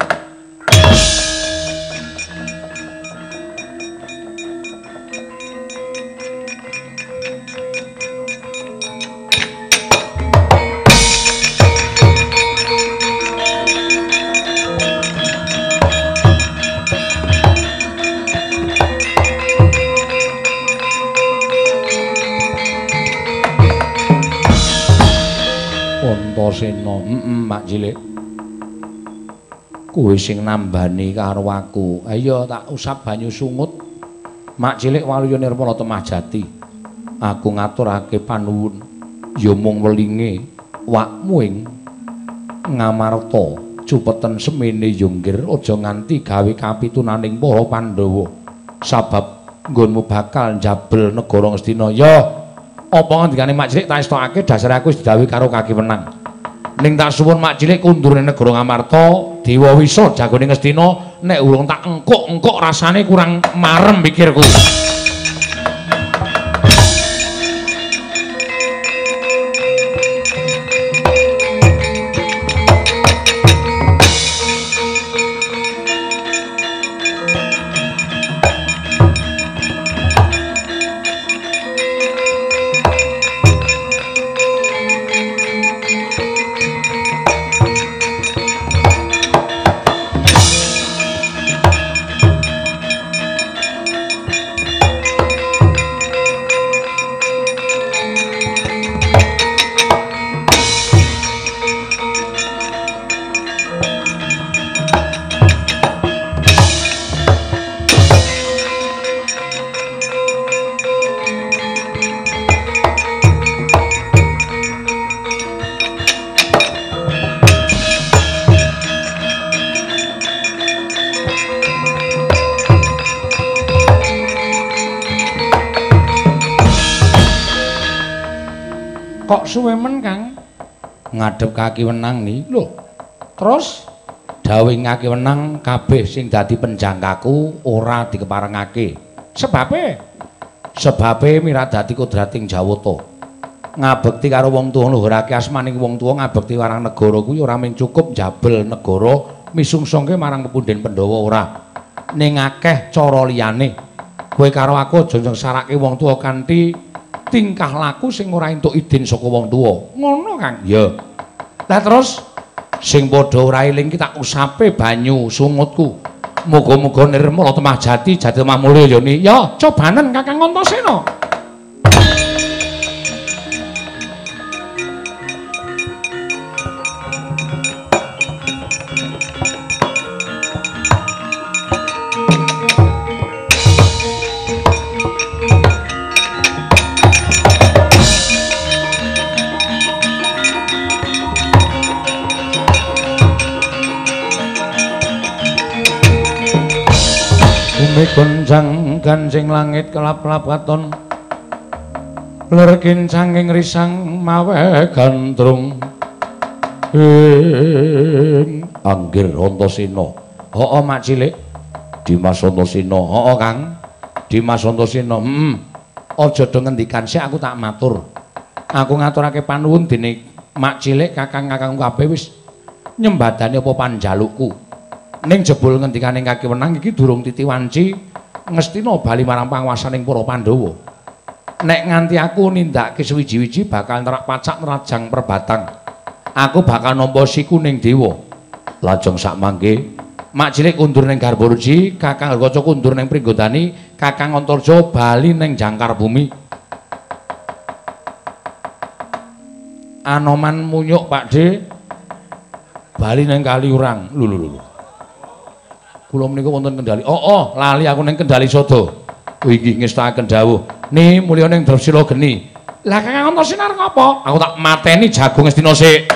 Antasena mak cilik kowe sing nambani karo aku ayo tak usap banyu sungut mak cilik waluya nirmala temah jati aku ngaturake panuwun ya mung welinge wakmu ing ngamarta cupeten semene ya nggir aja nganti gawe kapitunaning para Pandhawa sabab nggonmu bakal njabel negara Ngastina ya apa ngendikane mak cilik tak estokake dasar aku wis didhawuhi karo Kaki Wenang ning tak suwun mak cilik kundurane negara Ngamarta Dewa Wisa jagone Ngastina nek urung tak engkok-engkok rasane kurang marem pikirku Kok suwe men, Kang? Ngadhep Kaki Wenang ni. Lho. Terus dawuh Kaki Wenang kabeh sing dadi penjangkaku ora dikeparengake. Sebabe miradati kodrating Jawata. Ngabekti karo wong tuwa luhurake asmaning wong tuwa ngabekti marang negara kuwi ora mung cukup njabel negara misungsungke marang pepunden Pandhawa ora. Ning akeh cara liyane. Kowe karo aku aja nyengsarake wong tuwa kanthi tingkah laku sing ora entuk idin saka wong tuwa. Ngono, Kang. Ya. Lah terus sing padha ora eling ki tak usape banyu sungutku. Muga-muga nirmala temah jati temah mulya yani. Ya, cobanen Kakang Antasena. Gonjang gancing langit kelap-kelap katon ler kincanging risang mawe gandrung Anggir Antasena. Hooh mak cilik Dimas Antasena. Hooh Kang Dimas Antasena. Aja do ngendikan sik aku tak matur. Aku ngaturake panuwun dene mak cilik kakang-kakang kabeh wis nyembadani apa panjalukku. Ning jebul ngendikaning Kaki Wenang iki durung titi wanci Ngastina bali marang panguwasaning para Pandhawa. Nek nganti aku nindakake suwiji-wiji bakal nerak pacak nerajang perbatang. Aku bakal nampa siku ning dewa. Lajeng sak mangke mak cilik kundur ning Garbaruji, Kakang Harkaca kundur ning Pringgodani, Kakang Antarja bali ning Jangkar Bumi. Anoman Munyuk Pakde bali ning Kaliurang. Lho. Kula menika wonten Kendali. Lali aku ning Kendali Sada. Inggih ngestakaken dawuh. Ni mulya ning Drsila Geni. Lah Kakang Antasena arep apa? Aku tak mateni jagung Astina sik.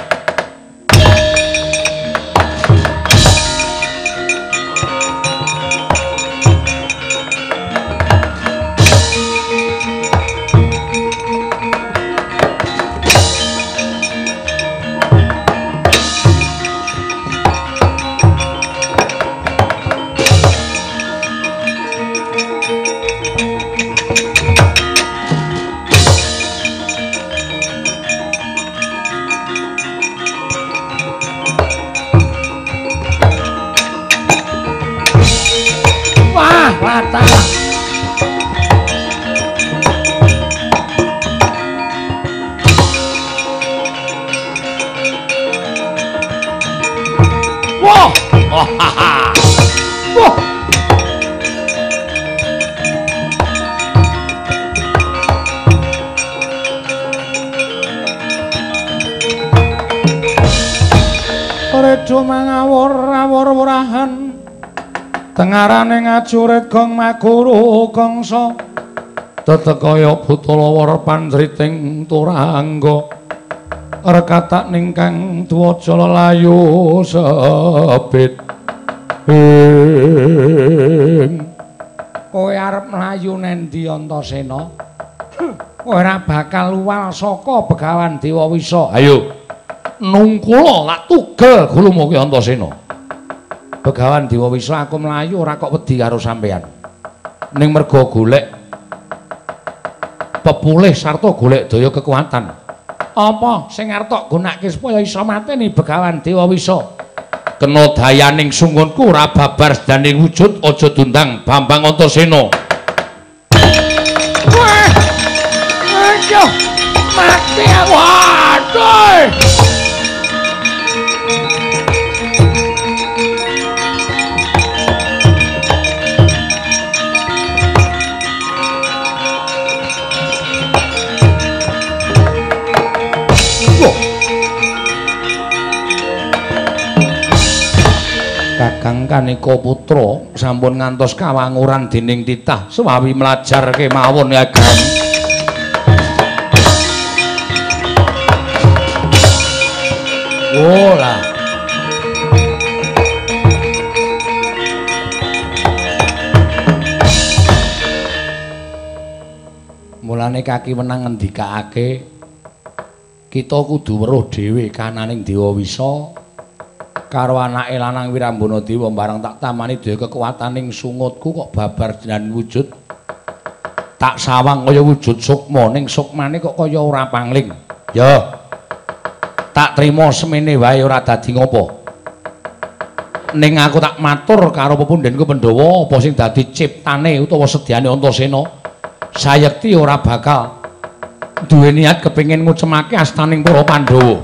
Mangawur-awur-wurahan tengarane ngajurit gong maguru gongso tetekaya Butalawara pandriting turangga rekatak ningkang tuwaja layu sebit kowe arep mlayu nendi Antasena? Kowe ora bakal luwal saka Begawan Dewa Wisa. Ayo nungkula lak tugel gulumuke Antasena. Begawan Dewa Wisa aku mlayu ora kok wedi karo sampeyan. Ning merga golek pepulih sarta golek daya kekuatan. Apa sing arep tok gunakake supaya iso mateni Begawan Dewa Wisa? Kena dayaning sungunku ora babar sedaning wujud aja dundang Bambang Antasena. Wah! Ayo mati aku. Aduh! Kakang Kanika Putra sampun ngantos kawanguran dening titah suwawi mlajar kemawon ya Kang. Oh lah. Mulane Kaki Wenang ngendikake kita kudu weruh dhewe kananing Dewa Wisa karo anake lanang Wirambana Dewa bareng tak tamani dhewe kekuwataning sungutku kok babar jenengan wujud tak sawang kaya wujud sukma ning sukmane kok kaya ora pangling ya tak trima semene wae ora dadi ngopo ning aku tak matur karo pepundhenku Pandhawa apa sing dadi ciptane utawa sedyane Antasena sayekti ora bakal duwe niat kepengin ngucemake astaning para Pandhawa.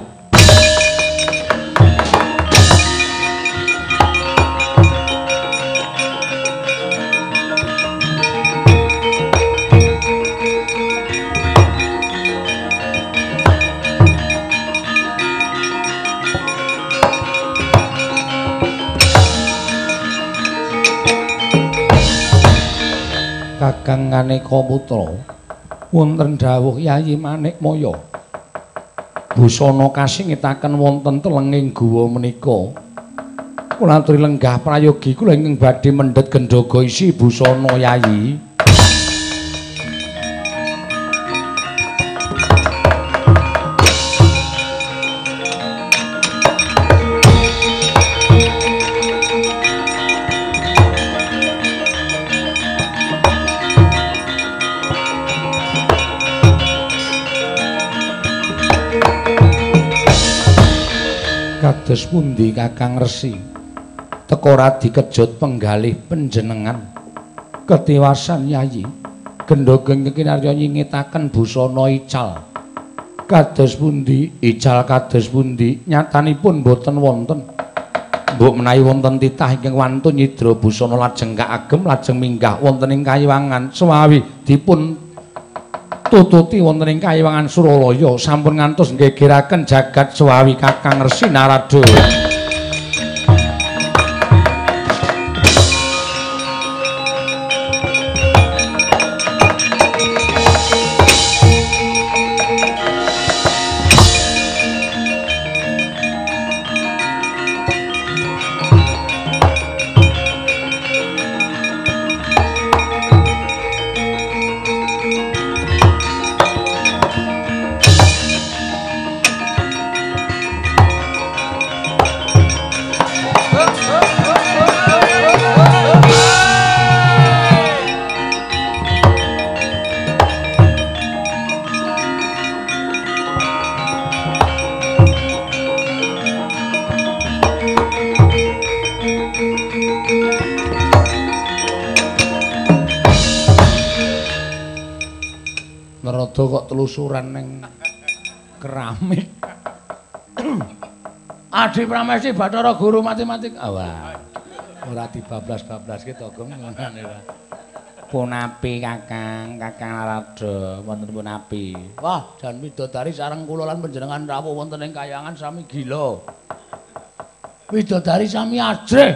Kakang Kaneka Putra wonten dawuh Yayi Manikmaya busana kasingitaken wonten telenging guwa menika kula aturi lenggah prayogi kula ingkang badhe mendhet gendhaga isi busana Yayi kados pundi Kakang Resi teka radi kejut penggalih panjenengan ketiwasan Yayi gendhaga kinarya nyingitaken busana ical kados pundi ical kados pundi nyatanipun boten wonten mbok menawi wonten titah ingkang wantun nyidra busana lajeng kaagem lajeng minggah wonten ing kayiwangan suwawi dipun tututi wonten ing kayiwangan Suralaya sampun ngantos nggegeraken jagat suwawi Kakang Resi Narada. Narada kok telusuran ning keramik. Adi Pramesti Bathara guru matematik. Wah. Ora dibablas-bablaske to Gong ngene ra. Punapi Kakang Narada wonten punapi. Wah, jan widodari sareng kula lan panjenengan rawuh wonten ing kayangan sami gila. Widodari sami ajrih.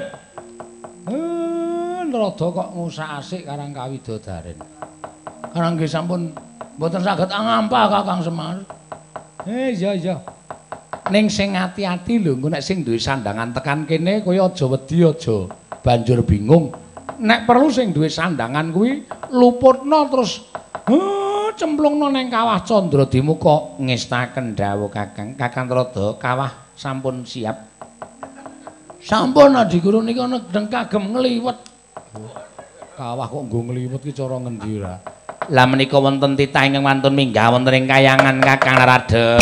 Narada kok ngusak asik karang kawidodaren. Karang nggih sampun mboten saged ngampah Kakang Semar. Iya. Ning sing ati-ati lho, engko nek sing duwe sandangan tekan kene kowe aja wedi aja banjur bingung. Nek perlu sing duwe sandangan kuwi luputna terus cemplungna ning kawah Candradima kok ngestaken dawuh Kakang. Kakang Narada kawah sampun siap. Sampun Adi Guru nika nedeng kagem ngliwet. Kawah kok nggo ngliwet ki cara ngendi ra? Lah menika wonten titah ingkang wantun minggah wonten ing kayangan Kakang Narada.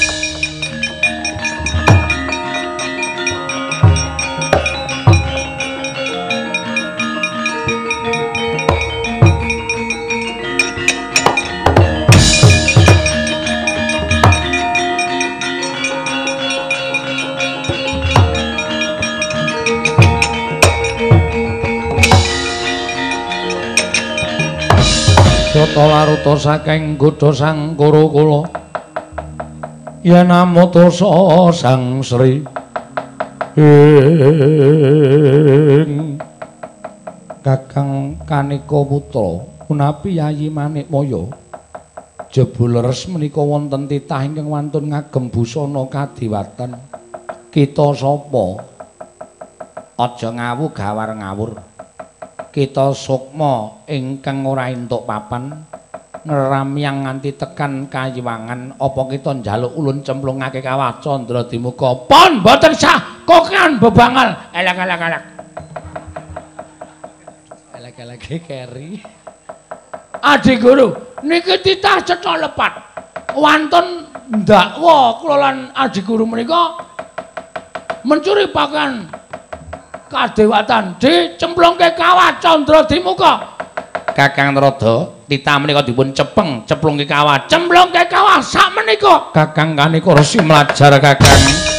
Jata laruta saking godha sang kara kula yen amutasa sang Sri Kakang Kaneka Putra punapi Yayi Manikmaya jebul leres menika wonten titah ingkang wantun ngagem busana kadiwatan kita sapa aja ngawu gawar ngawur kita sukma ingkang ora entuk papan ngeramyang nganti tekan Kayiwangan apa kita njaluk ulun cemplungake Kawah Candra Dimuka pon mboten sah kokan bebangal elek-elek keri Adi Guru niki titah cetha lepat wonten ndakwa kula lan Adi Guru menika mencuri pakaian kadewatan dicemplungke Kawah Candra Dimuka. Kakang Narada, titah menika dipun ceplungke kawah sak menika. Kakang kanika resi mlajar Kakang.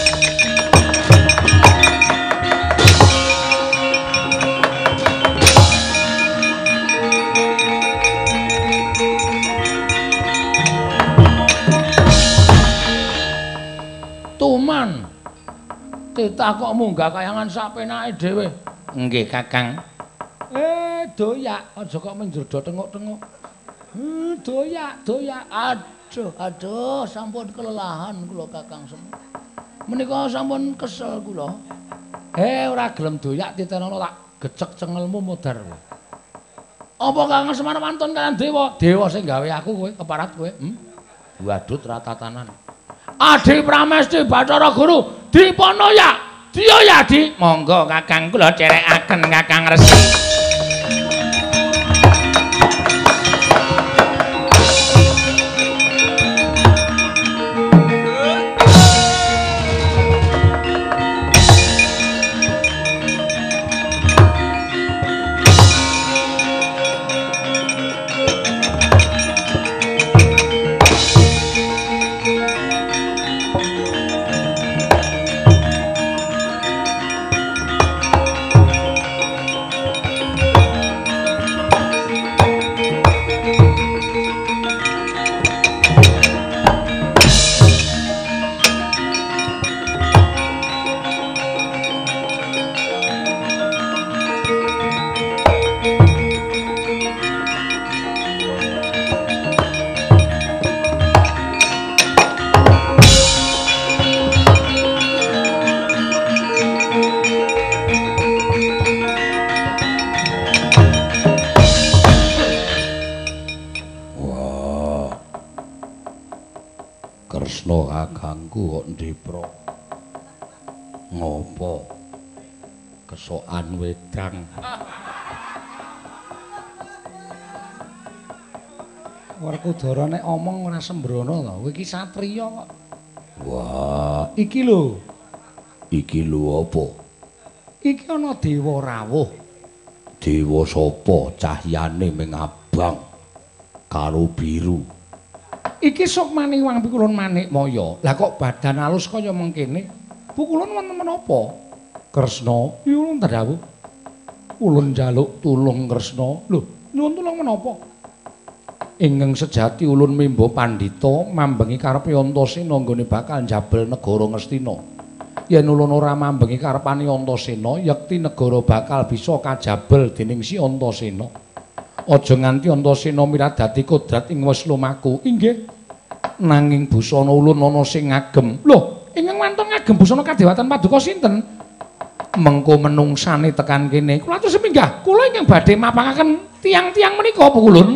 Tuman. Titah kok munggah kayangan sapenake dhewe. Nggih, Kakang. Doyak, aja kok menjodo tengok-tengok. Doyak. Aduh, sampun kelelahan kula Kakang semua. Menika sampun kesel kula. Ora gelem doyak titenono tak gecek cengelmu modar. Apa Kakang Semar mantun kalian dewa? Dewa sing gawe aku kowe, keparat kowe. Wadut ratatanan. Adi Pramesti Bathara Guru diponoyak. Dioyadi. Monggo Kakang kula cerekaken Kakang Resi. Kakangku kok ndepro ngopo kesokan wedang Werkudara nek omong ora sembrono to kowe iki satriya kok wah iki lho apa iki ana dewa rawuh dewa sapa cahyane ming abang karo biru iki sok maniwang pikulun manik moyo. Lah kok badan alus kaya mengkene? Pukulun wonten menapa? Kresna, ulun dawuh. Ulun njaluk tulung Kresna. Lho, nyuwun tulung menapa? Ingkang sejati ulun mimba pandhita mambengi karepe Antasena nggone bakal njabel negara Ngastina. Yen ulun ora mambengi karepane Antasena, yekti negara bakal bisa kajabel dening si Antasena. Aja nganti Antasena miradati kodrat ing wis lumaku. Inggih. Nanging busana ulun ana sing ngagem. Lho, ingkang wonten ngagem busana kadewatan paduka sinten? Mengko menungsane tekan kene. Kula atus seminggah. Kula ingkang badhe mapangaken tiang-tiang menika apa ulun?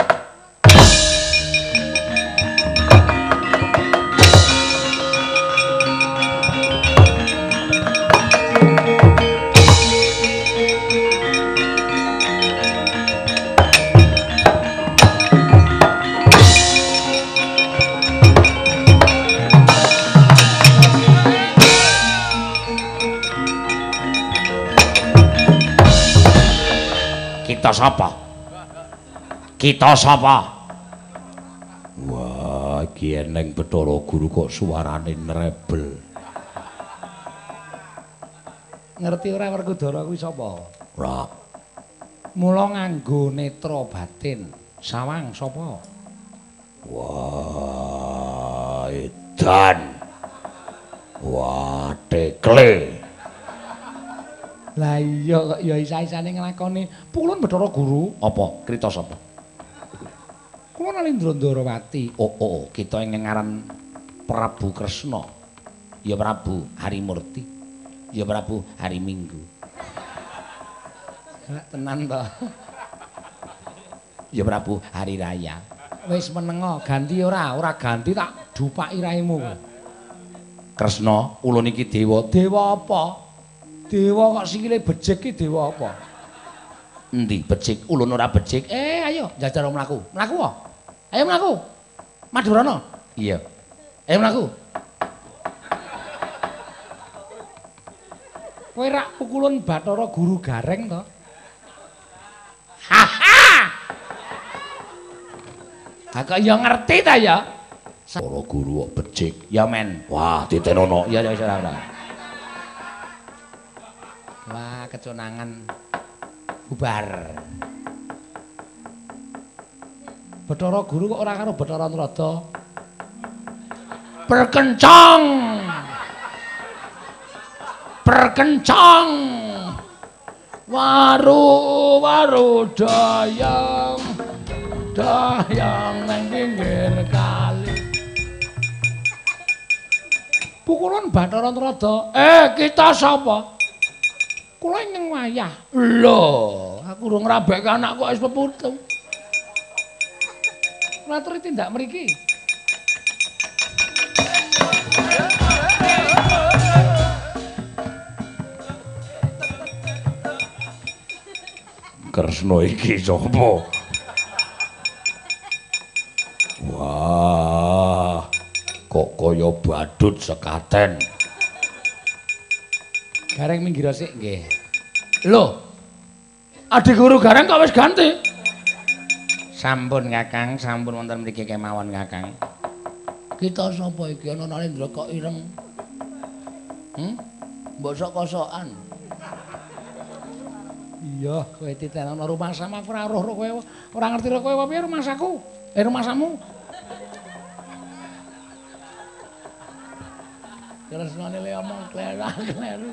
Kita sapa? Wah, iki eneng Bathara Guru kok suarane nrebel. Ngerti ora Werkudara kuwi sapa? Ora. Mula nganggo netra batin. Sawang sapa? Wah, edan. Wah, tekle. Lah iya kok ya isa-isane nglakoni pulun Bathara Guru. Apa? Krita sapa? Kula Nalindra Ndarawati. Oh, kita ingkang ngaran Prabu Kresna. Ya Prabu Harimurti. Ya Prabu Hari Minggu. Tenan to. Ya Prabu Hari Raya. Wis menengo, ganti ora ganti tak dupaki raimu. Kresna, ulun iki dewa. Dewa apa? Dewa kok sikile becik ki dewa apa? Endi becik? Ulun ora becik. Ayo, jajal mlaku. Mlaku kok. Ayo mlaku. Madurana. Iya. Ayo mlaku. Kowe rak pukulun Bathara Guru Gareng to? Haha. Kakak ya ngerti ta ya? Para guru kok becik. Ya men. Wah, ditenono. Ya wis ora. Wah, keconangan bubar. Bathara Guru kok ora karo Bathara Antrada? Perkencang. Perkencang. Waru dayang. Dayang nang pinggir kali. Pukulan Bathara Antrada. Kita sapa? Kula ingkang wayah. Lho, aku urung ngrabekke anakku wis peputu. Ngaturi tindak mriki. Kresna iki sapa? Wah, kok kaya badut sekaten. Gareng minggir sik nggih. Lho. Adik Guru Gareng kok wis ganti? Sampun Kakang, sampun wonten mriki kemawon Kakang. Kita sapa iki ana Narendra kok ireng? Mbok sok-kosokan. Iya, kowe titenono rumah sama aku ora roh kowe. Ora ngerti kowe apa piye rumahku? Rumahmu. Kresnane le omong kleru.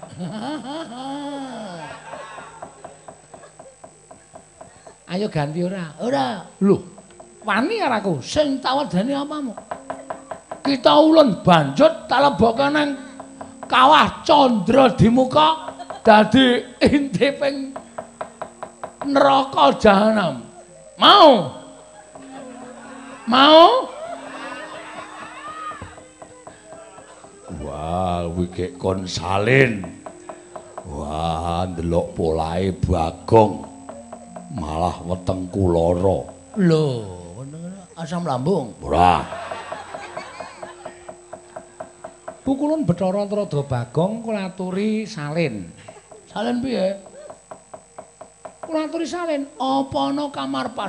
Ayo ganti ora? Ora. Lho, wani karo aku. Sing tawedani apamu? Kita ulun banjut taleboke nang kawah Candra Dimuka dadi intiping neraka jahanam. Mau? Wah, wiki kon salin. Wah, ndelok polahe Bagong. Malah wetengku lara. Lho, asam lambung. Ora. Pukulun Bathara Antrada Bagong kula aturi salin. Salin piye? Kula aturi salin, apa ana kamar pas?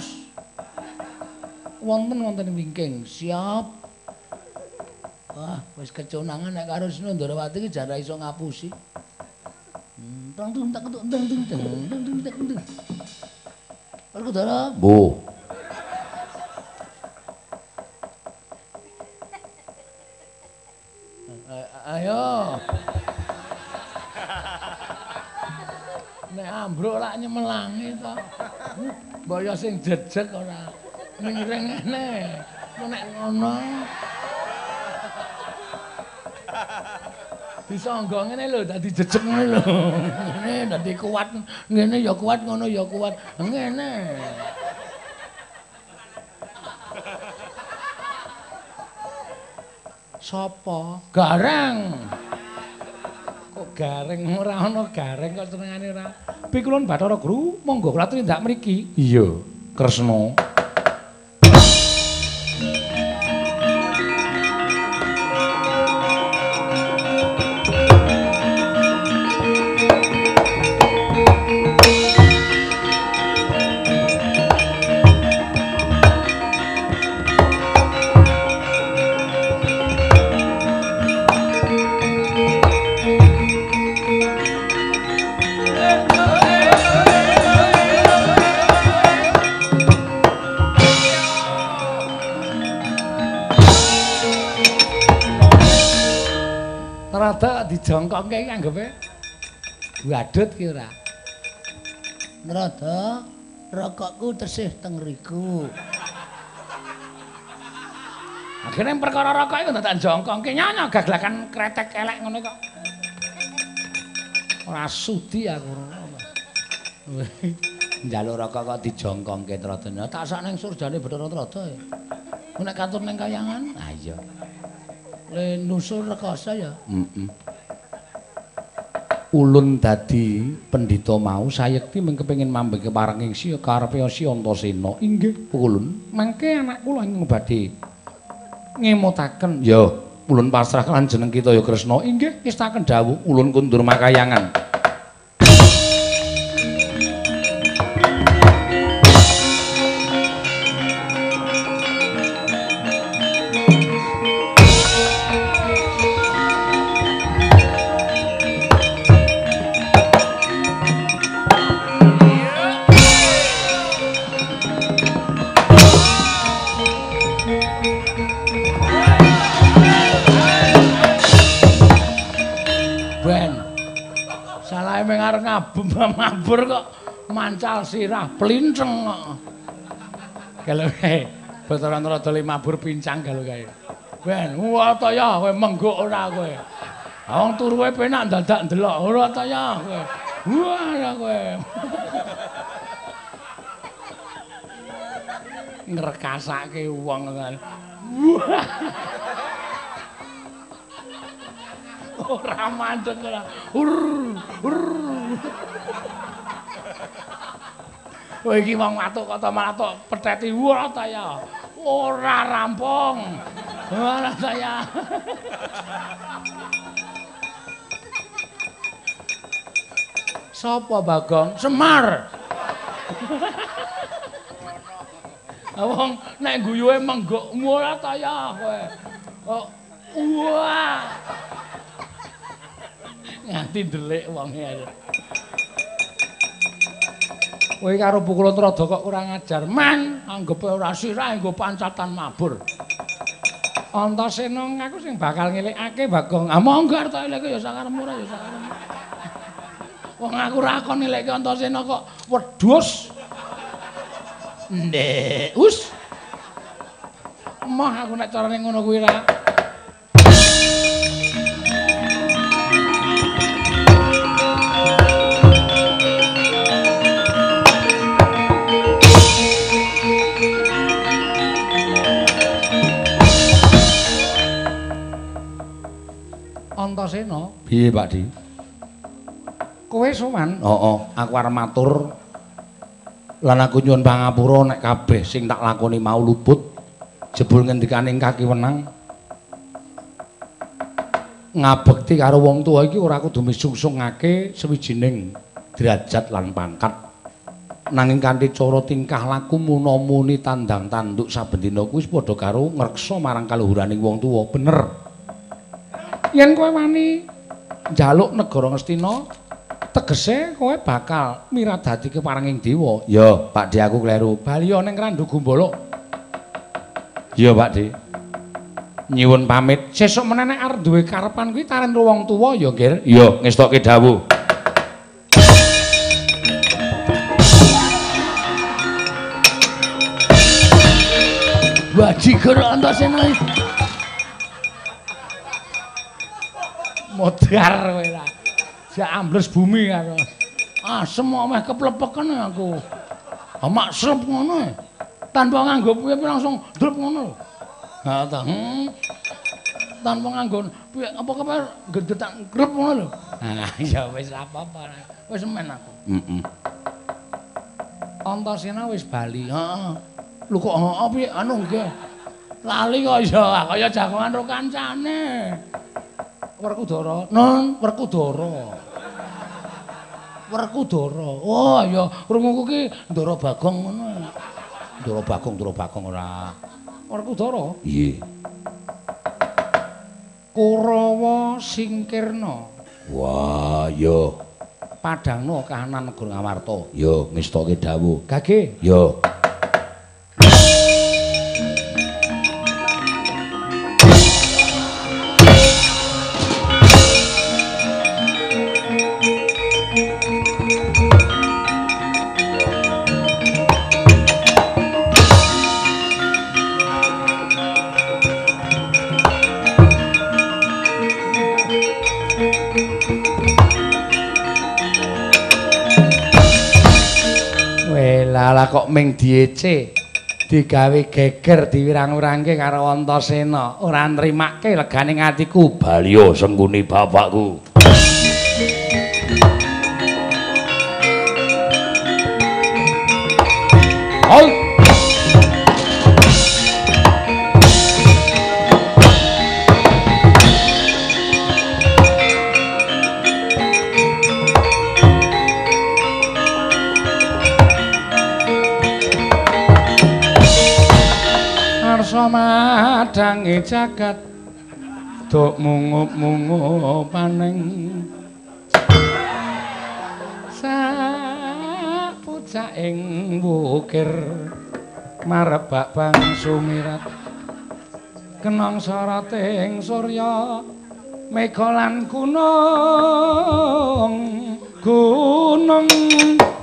Wonten wingking. Siap. Wah, wis keconangan nek karo Sinandrawati iki jar iso ngapusi. Tang tung tak tung tang tung tang tung tak tung. Werkudara. Bu. Ayo. Nek ambruk lak nyemelangi to. Mbaya sing jejeg ora. Ning rengene. Nek ngono. Disangga ngene lho dadi jejeg ngene lho. Ngene dadi kuat. Ngene ya kuat, ngono ya kuat. Ngene. Sapa? Gareng. Kok gareng ora ana gareng kok senengane ora. Pikulun Bathara Guru, monggo kula tindak mriki. Iya, Kresna. Rada dijongkongke iki anggepe badut ki ora. Nrada, rokokku tesih teng riku. Akhire perkara rokok iku tak jongkongke nyonya gaglakan kretek elek ngono kok. Ora sudi aku. Njaluk rokok kok dijongkongke Tratena. Tak sak ning surjane Bathara Trata ya. Nek katur ning kayangan, ah iya. Le nusul rekoso ya. Ulun dadi pendhita mau sayekti mung kepengin mambeke parenging siya karepe Si Antasena. Inggih, ulun. Mangke anak kula ingkang badhe ngemutaken. Ya, ulun pasrah lan jeneng kita ya Kresna. Inggih, ngestaken dawuh ulun kundur makayangan. Mabur kok mancal sirah plinceng kok. Kalau kae Bathara Trata mabur pincang kalau kae. Ben, ta ya kowe mengguk ora kowe. Wong turuwe penak dadak ndelok ora ta ya kowe. Wah ya kowe. Ngrekasake wong kan. Wah. Ora mandeg ora. Kowe iki wong watuk kok malah tok petheti ora ta ya. Ora rampung. Ora ta ya. Sopo Bagong? Semar. Wong nek guyuhe mengguk ora ta ya kowe. Wah. Nganti ndelik wonge aja. Kowe karo Bukula Trada kok kurang ajar. Man, anggepe ora sirah nggo pancatan mabur. Antasena aku sing bakal ngelikake Bagong. Ah monggo arep tak eleke ya sakarepmu ora ya sakarepmu. Wong aku ora kon ngelikake Antasena kok wedhus. Ndek, us. Moh aku nek carane ngono kuwi ra. Antasena. Piye, Pakdi? Kowe sowan? Heeh, aku arep matur lan aku nyuwun pangapura nek kabeh sing tak lakoni mau luput jebul ngendikaning Kaki Wenang. Ngabekti karo wong tuwa iki ora kudu misungsungake sewijining derajat lan pangkat. Nanging kanthi cara tingkah laku munamuni tandang tanduk saben dina kuwi wis padha karo ngreksa marang kaluhuraning wong tuwa. Bener. Yen kowe wani njaluk negara Ngastina, tegese kowe bakal miradati keparenging dewa. Ya, Pakde aku kleru. Bali ning Randu Gumbala. Ya, Pakde. Nyuwun pamit. Sesuk meneh nek arep duwe karepan kuwi taren karo wong tuwa ya, Nggir. Ya, ngestokke dawuh. Bajigur Antasena. Modar kowe lah. Jak ambles bumi karo. Asem omeh keplepeken aku. Amak srep ngono. Tanpa nganggo piye langsung drep ngono. Ha ta. Tanpa nganggo piye apa keper gedetak grep ngono lho. Ha ya wis apa-apa. Wis men aku. Antasena wis bali. Heeh. Lho kok piye anu nggih. Lali kok ya kaya jagongan karo kancane. Werkudara. Non, Werkudara. Werkudara. Oh ya, krunguku ki Ndara Bagong ngono. Ndara Bagong ora. Werkudara? Iye. Kurawa singkirna. Wah, ya. Padangna kahanan negara Ngamarta. Ya, ngestokke dawuh. Gage? Ya. Alah kok ming diece. Digawe geger diwirang-wirangke karo Antasena. Ora nrimake legane atiku. Baliyo Sengguni bapakku. Oi. Arsa madange jagat dok mungup-mungup paning sapucaking wukir marebak bang sumirat kenong soroting surya mega lan gunung